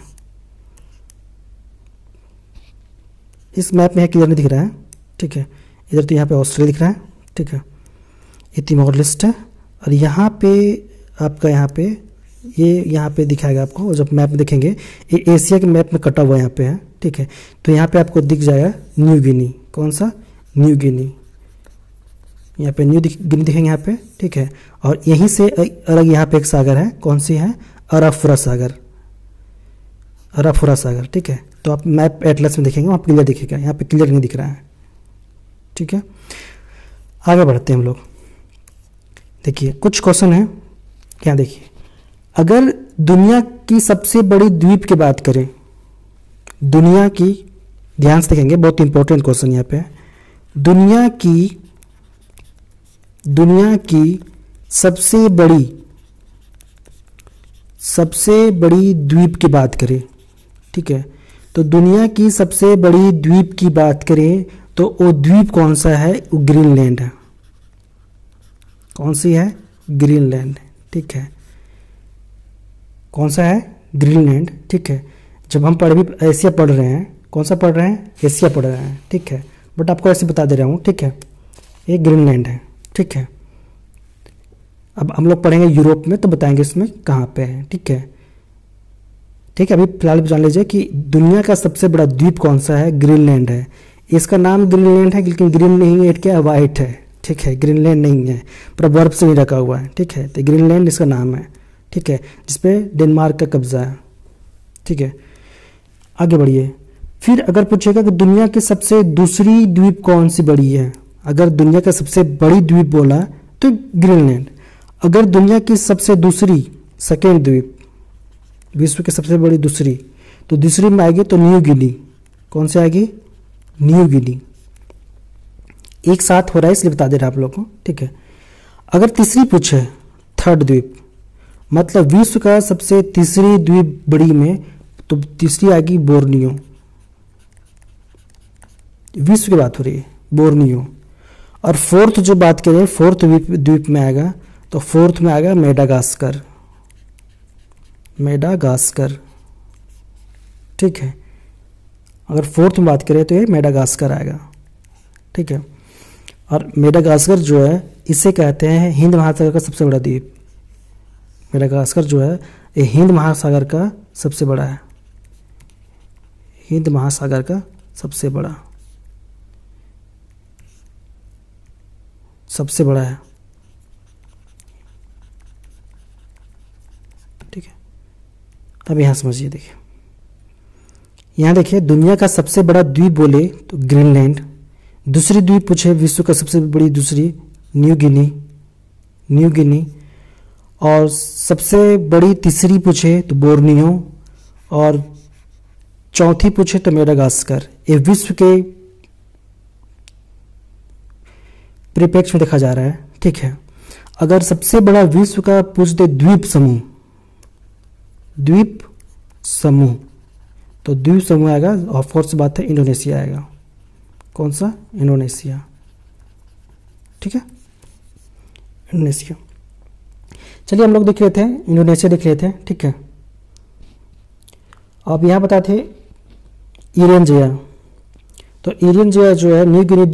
इस मैप में क्लियर नहीं दिख रहा है। ठीक है, इधर तो यहाँ पे ऑस्ट्रेलिया दिख रहा है। ठीक है, ये तिमोर लिस्ट है, और यहाँ पे आपका यहाँ पे ये यहाँ पे दिखाएगा आपको, और जब मैप में देखेंगे ये एशिया के मैप में कटा हुआ यहाँ पे है। ठीक है, तो यहाँ पे आपको दिख जाएगा न्यू गिनी। कौन सा? New Guinea. यहाँ पे न्यू गिनी दिखेंगे यहाँ पे। ठीक है, और यहीं से अलग यहाँ पे एक सागर है, कौन सी है? अराफुरा सागर, अराफुरा सागर। ठीक है, तो आप मैप एटलस में देखेंगे, वहाँ पे क्लियर दिखेगा, यहाँ पे क्लियर नहीं दिख रहा है। ठीक है, आगे बढ़ते हैं हम लोग। देखिए कुछ क्वेश्चन है, क्या देखिए, अगर दुनिया की सबसे बड़ी द्वीप की बात करें, दुनिया की, ध्यान से देखेंगे, बहुत इंपॉर्टेंट क्वेश्चन यहाँ पे है। दुनिया की सबसे बड़ी द्वीप की बात करें। ठीक है, तो दुनिया की सबसे बड़ी द्वीप की बात करें तो वो द्वीप कौन सा है? वो ग्रीनलैंड है। कौन सी है? ग्रीनलैंड। ठीक है, कौन सा है? ग्रीनलैंड। ठीक है, जब हम एशिया पढ़ रहे हैं, कौन सा पढ़ रहे हैं? एशिया पढ़ रहे हैं। ठीक है, बट आपको ऐसे बता दे रहा हूँ। ठीक है, ये ग्रीनलैंड है। ठीक है, अब हम लोग पढ़ेंगे यूरोप में तो बताएंगे इसमें कहाँ पे है। ठीक है, ठीक है, अभी फिलहाल जान लीजिए कि दुनिया का सबसे बड़ा द्वीप कौन सा है? ग्रीनलैंड है। इसका नाम ग्रीनलैंड है, लेकिन ग्रीन नहीं है, क्या है? वाइट है। ठीक है, ग्रीनलैंड नहीं है, पूरा बर्फ से नहीं ढका हुआ है। ठीक है, तो ग्रीनलैंड इसका नाम है। ठीक है, जिसपे डेनमार्क का कब्जा है। ठीक है, आगे बढ़िए। फिर अगर पूछेगा कि दुनिया की सबसे दूसरी द्वीप कौन सी बड़ी है, अगर दुनिया का सबसे बड़ी द्वीप बोला तो ग्रीनलैंड। अगर दुनिया की सबसे दूसरी, सेकेंड द्वीप, विश्व की सबसे बड़ी दूसरी, तो दूसरी में आएगी तो न्यू गिनी। कौन सी आएगी? New Guinea. एक साथ हो रहा है इसलिए बता दे रहा आप लोग को। ठीक है, अगर तीसरी पूछे, थर्ड द्वीप, मतलब विश्व का सबसे तीसरी द्वीप बड़ी में, तो तीसरी आएगी बोर्नियो। विश्व की बात हो रही है, बोर्नियो। और फोर्थ जो बात करें, फोर्थ द्वीप में आएगा, तो फोर्थ में आएगा मेडागास्कर। मेडागास्कर। ठीक है, अगर फोर्थ में बात करें तो ये मेडागास्कर आएगा। ठीक है, और मेडागास्कर जो है इसे कहते हैं हिंद महासागर का सबसे बड़ा द्वीप। मेडागास्कर जो है ये हिंद महासागर का सबसे बड़ा है, हिंद महासागर का सबसे बड़ा है। ठीक है, अब यहाँ समझिए, देखिए यहाँ देखिए, दुनिया का सबसे बड़ा द्वीप बोले तो ग्रीनलैंड। दूसरी द्वीप पूछे, विश्व का सबसे बड़ी दूसरी, न्यू गिनी। और सबसे बड़ी तीसरी पूछे तो बोर्नियो, और चौथी पूछे तो मेडागास्कर। ये विश्व के परिप्रेक्ष्य में देखा जा रहा है। ठीक है, अगर सबसे बड़ा विश्व का पूछ दे द्वीप समूह, तो द्वीप समूह आएगा, ऑफ कोर्स बात है, इंडोनेशिया आएगा। कौन सा? इंडोनेशिया। ठीक है, इंडोनेशिया। चलिए हम लोग देख रहे थे, इंडोनेशिया देख रहे थे। ठीक है, अब यहाँ बताते ईरेंजिया। तो ईरेंजिया जो है न्यू गिनी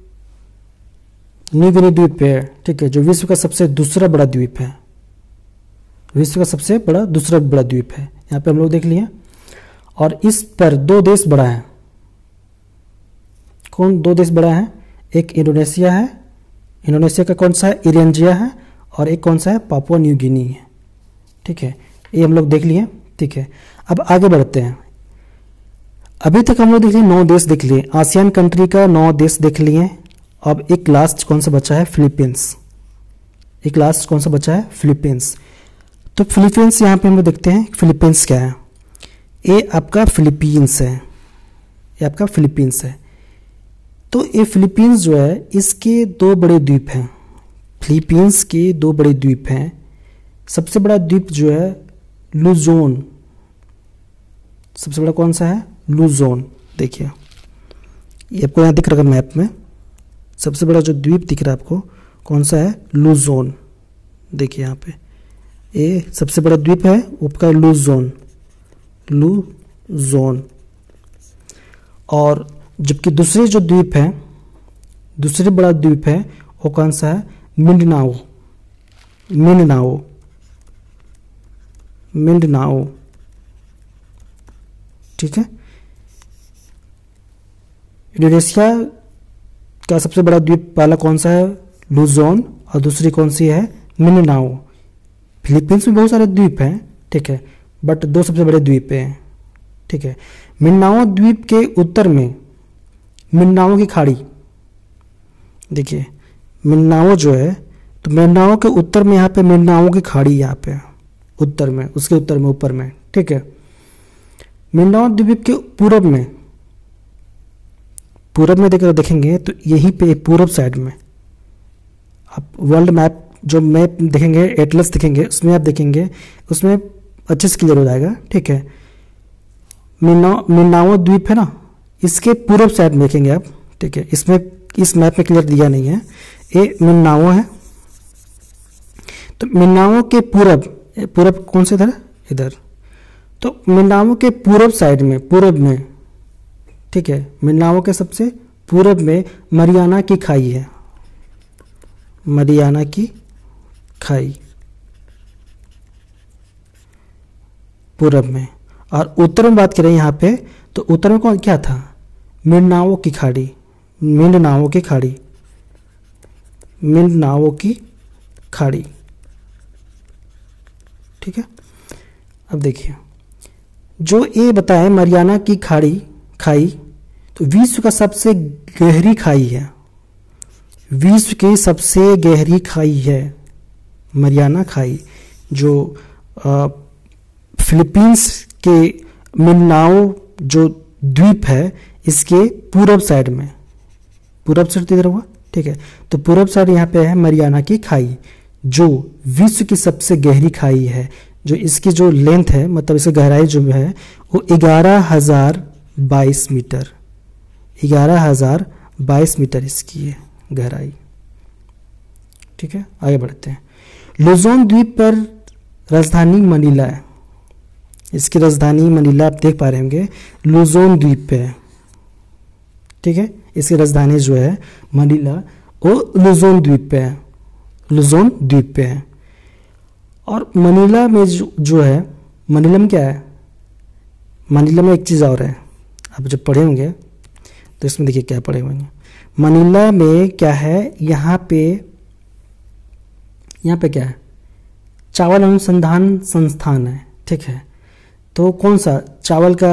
द्वीप पे है। ठीक है, जो विश्व का सबसे दूसरा बड़ा द्वीप है, विश्व का सबसे बड़ा दूसरा बड़ा द्वीप है। यहाँ पे हम लोग देख लिए, और इस पर दो देश बड़ा है। कौन दो देश बड़ा है? एक इंडोनेशिया है, इंडोनेशिया का कौन सा है? ईरेंजिया है, और एक कौन सा है? पापुआ न्यू गिनी है। ठीक है, ये हम लोग देख लिए। ठीक है, अब आगे बढ़ते हैं। अभी तक हम लोग देख लिए 9 देश देख लिए, आसियान कंट्री का 9 देश देख लिए। अब एक लास्ट कौन सा बचा है? फिलीपींस। एक लास्ट कौन सा बचा है? फिलीपींस। तो फिलीपींस यहाँ पे हम लोग देखते हैं फिलीपींस क्या है। ये आपका फिलीपींस है, ये आपका फिलीपींस है। तो ये फिलीपींस जो है इसके दो बड़े द्वीप हैं, फिलीपींस के दो बड़े द्वीप हैं। सबसे बड़ा द्वीप जो है लुजोन, सबसे बड़ा कौन सा है? लुजोन। देखिए ये आपको यहाँ दिख रहा है मैप में, सबसे बड़ा जो द्वीप दिख रहा है आपको कौन सा है? लुजोन। देखिए यहाँ पे ये सबसे बड़ा द्वीप है उसका लुजोन, लुजोन। और जबकि दूसरे जो द्वीप है, दूसरे बड़ा द्वीप है वो कौन सा है? Mindanao, Mindanao, Mindanao. ठीक है। इंडोनेशिया का सबसे बड़ा द्वीप पहला कौन सा है? लुजोन, और दूसरी कौन सी है? मिंडनाओ। फिलीपींस में बहुत सारे द्वीप हैं, ठीक है, बट दो सबसे बड़े द्वीप हैं, ठीक है। मिंडनाओ द्वीप के उत्तर में मिंडनाओ की खाड़ी, देखिए मिंडनाओ जो है, तो मिंडनाओ के उत्तर में यहाँ पे मिंडनाओ की खाड़ी, यहाँ पे उत्तर में, उसके उत्तर में ऊपर में, ठीक है। मिंडनाओ द्वीप के पूरब में, पूरब में देखेंगे तो यहीं पे पूरब साइड में आप वर्ल्ड मैप, जो मैप देखेंगे, एटलस देखेंगे, उसमें आप देखेंगे, उसमें अच्छे से क्लियर हो जाएगा, ठीक है। मिंडनाओ द्वीप है ना, इसके पूरब साइड में देखेंगे आप, ठीक है। इसमें इस मैप में क्लियर दिया नहीं है, ये मिंडनाओ है। तो मिंडनाओ के पूरब, पूरब कौन से इधर? इधर। तो मिंडनाओ के पूरब साइड में, पूरब में, ठीक है, मिंडनाओ के सबसे पूरब में मरियाना की खाई है, मरियाना की खाई पूरब में। और उत्तर में बात करें यहाँ पे, तो उत्तर में कौन क्या था? मिंडनाओ की खाड़ी, मिंडनाओ की खाड़ी, मिंडनाओ की खाड़ी, ठीक है। अब देखिए जो ये बताए मरियाना की खाई, तो विश्व का सबसे गहरी खाई है, विश्व की सबसे गहरी खाई है मरियाना खाई, जो फिलीपींस के मिंडनाओ जो द्वीप है इसके पूरब साइड में, पूरब साइड इधर हुआ, ठीक है। तो पूरब साइड यहाँ पे है मरियाना की खाई, जो विश्व की सबसे गहरी खाई है, जो इसकी जो लेंथ है, मतलब इसकी गहराई जो है वो 11,022 मीटर, 11,022 मीटर इसकी है गहराई, ठीक है। आगे बढ़ते हैं। लुजोन द्वीप पर राजधानी मनीला है, इसकी राजधानी मनीला आप देख पा रहे होंगे, लुजोन द्वीप पे है, ठीक है। इसकी राजधानी जो है मनीला, वो लुजोन द्वीप पे है, लुजोन द्वीप पे है। और मनीला में जो है, मनीला में क्या है? मनीला में एक चीज़ और है, आप जब पढ़े होंगे तो इसमें देखिए क्या पढ़े होंगे। मनीला में क्या है? यहाँ पे क्या है? चावल अनुसंधान संस्थान है, ठीक है। तो कौन सा? चावल का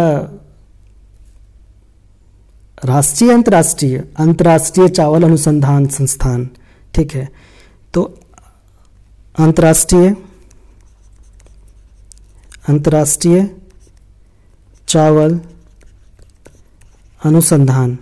राष्ट्रीय, अंतर्राष्ट्रीय, अंतर्राष्ट्रीय चावल अनुसंधान संस्थान, ठीक है। तो अंतर्राष्ट्रीय चावल अनुसंधान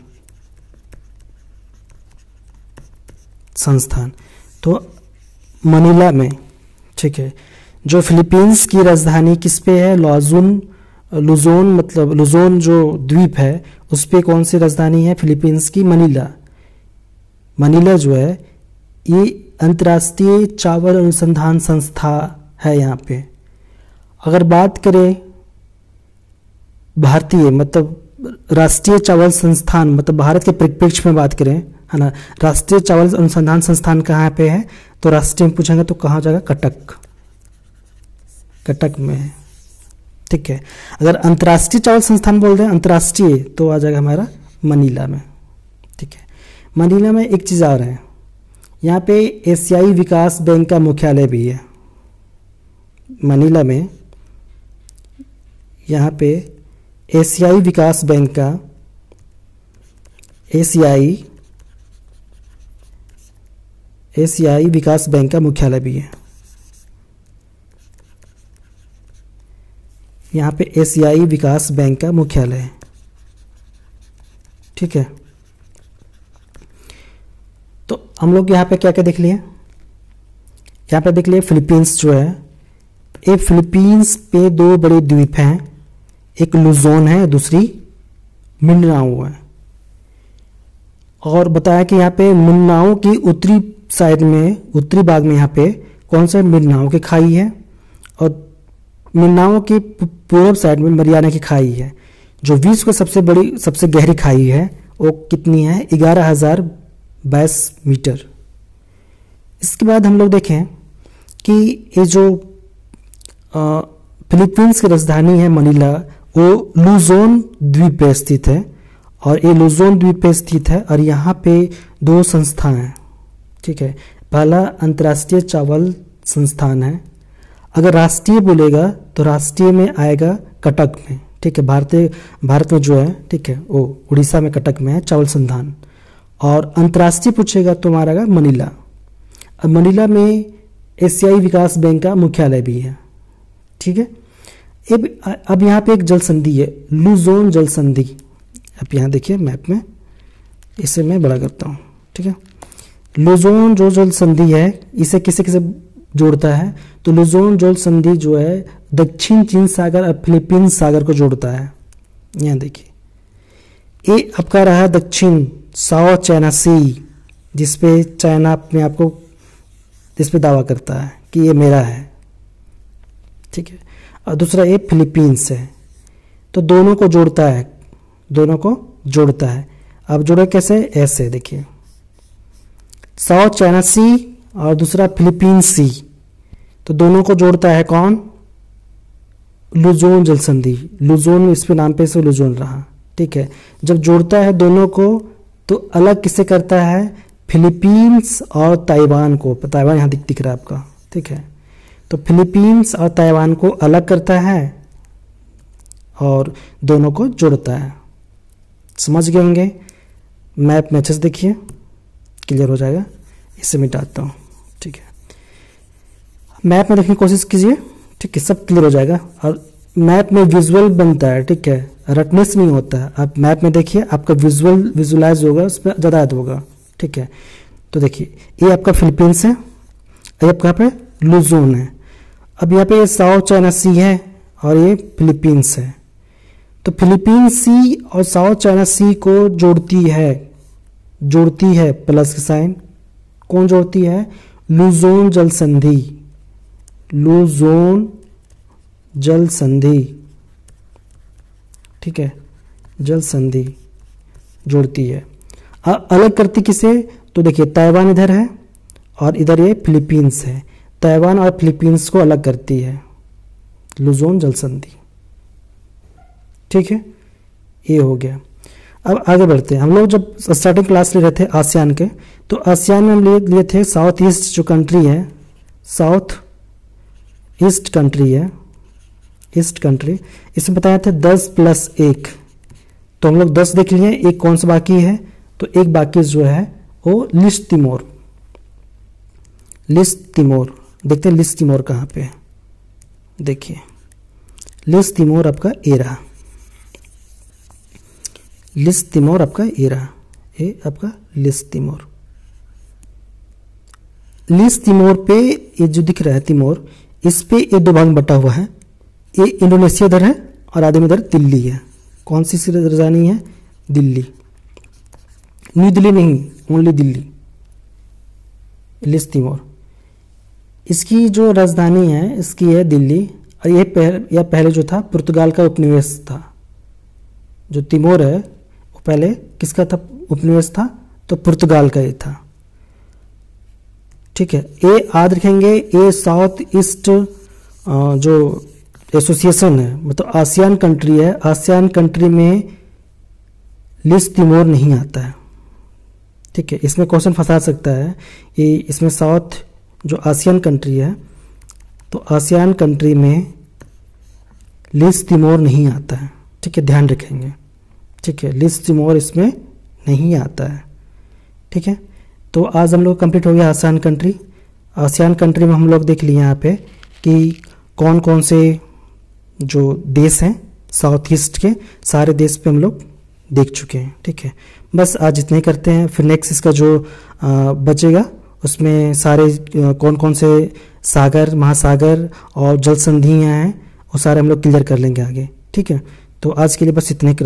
संस्थान, तो मनीला में, ठीक है। जो फिलीपींस की राजधानी किस पे है? लुजोन, मतलब लुजोन जो द्वीप है उस पे कौन सी राजधानी है? फिलीपींस की मनीला। मनीला जो है ये अंतर्राष्ट्रीय चावल अनुसंधान संस्था है यहाँ पे। अगर बात करें भारतीय, मतलब राष्ट्रीय चावल संस्थान, मतलब भारत के परिप्रेक्ष्य में बात करें, है ना, राष्ट्रीय चावल अनुसंधान संस्थान कहाँ पे है? तो राष्ट्रीय में पूछेंगे तो कहाँ जाएगा? कटक में है, ठीक है। अगर अंतर्राष्ट्रीय चावल संस्थान बोल रहे हैं, अंतर्राष्ट्रीय, तो आ जाएगा हमारा मनीला में, ठीक है। मनीला में एक चीज़ और है, यहाँ पे एशियाई विकास बैंक का मुख्यालय भी है मनीला में। यहाँ पे एशियाई विकास बैंक का, एशियाई विकास बैंक का मुख्यालय भी है। यहाँ पे एशियाई विकास बैंक का मुख्यालय है, ठीक है। तो हम लोग यहाँ पे क्या क्या देख लिए, यहाँ पे देख लिए फिलीपींस जो है, ये फिलीपींस पे दो बड़े द्वीप हैं, एक लुजोन है, दूसरी मिंडानाओ है। और बताया कि यहाँ पे मिंडानाओ की उत्तरी साइड में, उत्तरी भाग में यहाँ पे कौन सा मिंडानाओ की खाई है, और मिंडानाओ की पूर्व साइड में मरियाना की खाई है। जो विश्व की सबसे बड़ी, सबसे गहरी खाई है वो कितनी है, 11,022 मीटर। इसके बाद हम लोग देखें कि ये जो फिलीपींस की राजधानी है मनीला, वो लुजोन द्वीप पे स्थित है, और ये लुजोन द्वीप पे स्थित है, और यहाँ पे दो संस्थान हैं, ठीक है। पहला अंतर्राष्ट्रीय चावल संस्थान है, अगर राष्ट्रीय बोलेगा तो राष्ट्रीय में आएगा कटक में, ठीक है। भारत में जो है, ठीक है, वो उड़ीसा में कटक में है चावल संस्थान। और अंतर्राष्ट्रीय पूछेगा तो हमारा मनीला। अब मनीला में एशियाई विकास बैंक का मुख्यालय भी है, ठीक है। अब यहाँ पे एक जल संधि है, लुजोन जल संधि। अब यहाँ देखिए मैप में, इसे मैं बड़ा करता हूँ, ठीक है। लुजोन जो जल संधि है, इसे किसे किसे जोड़ता है, तो लुजोन जल संधि जो है दक्षिण चीन सागर और फिलीपींस सागर को जोड़ता है। यहाँ देखिए, ये आपका रहा दक्षिण साउथ चाइना सी, जिसपे चाइना अपने आप को, जिसपे दावा करता है कि ये मेरा है, ठीक है। और दूसरा ये फिलीपींस है, तो दोनों को जोड़ता है, दोनों को जोड़ता है। अब जोड़े कैसे, ऐसे देखिए, साउथ चाइना सी और दूसरा फिलीपींस सी, तो दोनों को जोड़ता है कौन, लुजोन जल संधि। लुजोन इस पे नाम पे से लुजोन रहा, ठीक है। जब जोड़ता है दोनों को तो अलग किसे करता है, फिलीपींस और ताइवान को। ताइवान यहाँ दिख रहा है आपका, ठीक है। तो फिलीपींस और ताइवान को अलग करता है और दोनों को जोड़ता है। समझ गए होंगे, मैप में अच्छे से देखिए, क्लियर हो जाएगा। इसे मिटाता हूँ, ठीक है। मैप में देखने की कोशिश कीजिए, ठीक है, सब क्लियर हो जाएगा। और मैप में विजुअल बनता है, ठीक है, रटने से नहीं होता है। आप मैप में देखिए, आपका विजुअलाइज होगा, उस पर ज़्यादा याद होगा, ठीक है। तो देखिए, ये आपका फिलीपींस है, ये आपका यहाँ पे लुजोन है। अब यहाँ पे साउथ चाइना सी है और ये फिलीपींस है। तो फिलीपींस सी और साउथ चाइना सी को जोड़ती है प्लस का साइन। कौन जोड़ती है, लुजोन जल संधि। लुजोन जल संधि, ठीक है, जल संधि जोड़ती है। अलग करती किसे, तो देखिए ताइवान इधर है और इधर ये फिलीपींस है, ताइवान और फिलीपींस को अलग करती है लुजोन जल संधि, ठीक है। ये हो गया। अब आगे बढ़ते हैं। हम लोग जब स्टार्टिंग क्लास ले रहे थे आसियान के, तो आसियान में हम लिए थे साउथ ईस्ट जो कंट्री है, साउथ ईस्ट कंट्री है, ईस्ट कंट्री। इसमें बताया था 10+1, तो हम लोग 10 देख लिए, एक कौन सा बाकी है, तो एक बाकी जो है वो लिस्ट तिमोर। लिस्ट तिमोर देखते हैं, लिस्ट तिमोर कहाँ पे है, देखिए लिस्ट तिमोर आपका ए रहा, लिस्ट तिमोर आपका ए रहा, ये आपका लिस्ट तिमोर। लिस्ट तिमोर पे ये जो दिख रहा है तिमोर, इस पे ये दो भाग में बटा हुआ है। ये इंडोनेशिया इधर है और आधे में इधर दिल्ली है। कौन सी राजधानी है, दिल्ली, न्यू दिल्ली नहीं, ओनली दिल्ली, लिस्ट तिमोर। इसकी जो राजधानी है इसकी है दिल्ली, और यह पहले जो था पुर्तगाल का उपनिवेश था। जो तिमोर है वो पहले किसका था, उपनिवेश था, तो पुर्तगाल का ही था, ठीक है। ये याद रखेंगे, ये साउथ ईस्ट जो एसोसिएशन है, मतलब आसियान कंट्री है, आसियान कंट्री में लिस्ट तिमोर नहीं आता है, ठीक है। इसमें क्वेश्चन फंसा सकता है, ये इसमें साउथ जो आसियान कंट्री है, तो आसियान कंट्री में लिस्ट तिमोर नहीं आता है, ठीक है, ध्यान रखेंगे, ठीक है। लिस्ट तिमोर इसमें नहीं आता है, ठीक है। तो आज हम लोग कंप्लीट हो गया आसियान कंट्री। आसियान कंट्री में हम लोग देख लिए यहाँ पे कि कौन कौन से जो देश हैं साउथ ईस्ट के, सारे देश पे हम लोग देख चुके हैं। ठीक है, बस आज इतना ही करते हैं। फिर नेक्स्ट इसका जो बचेगा उसमें सारे कौन कौन से सागर, महासागर और जल संधियाँ हैं वो सारे हम लोग क्लियर कर लेंगे आगे। ठीक है, तो आज के लिए बस इतने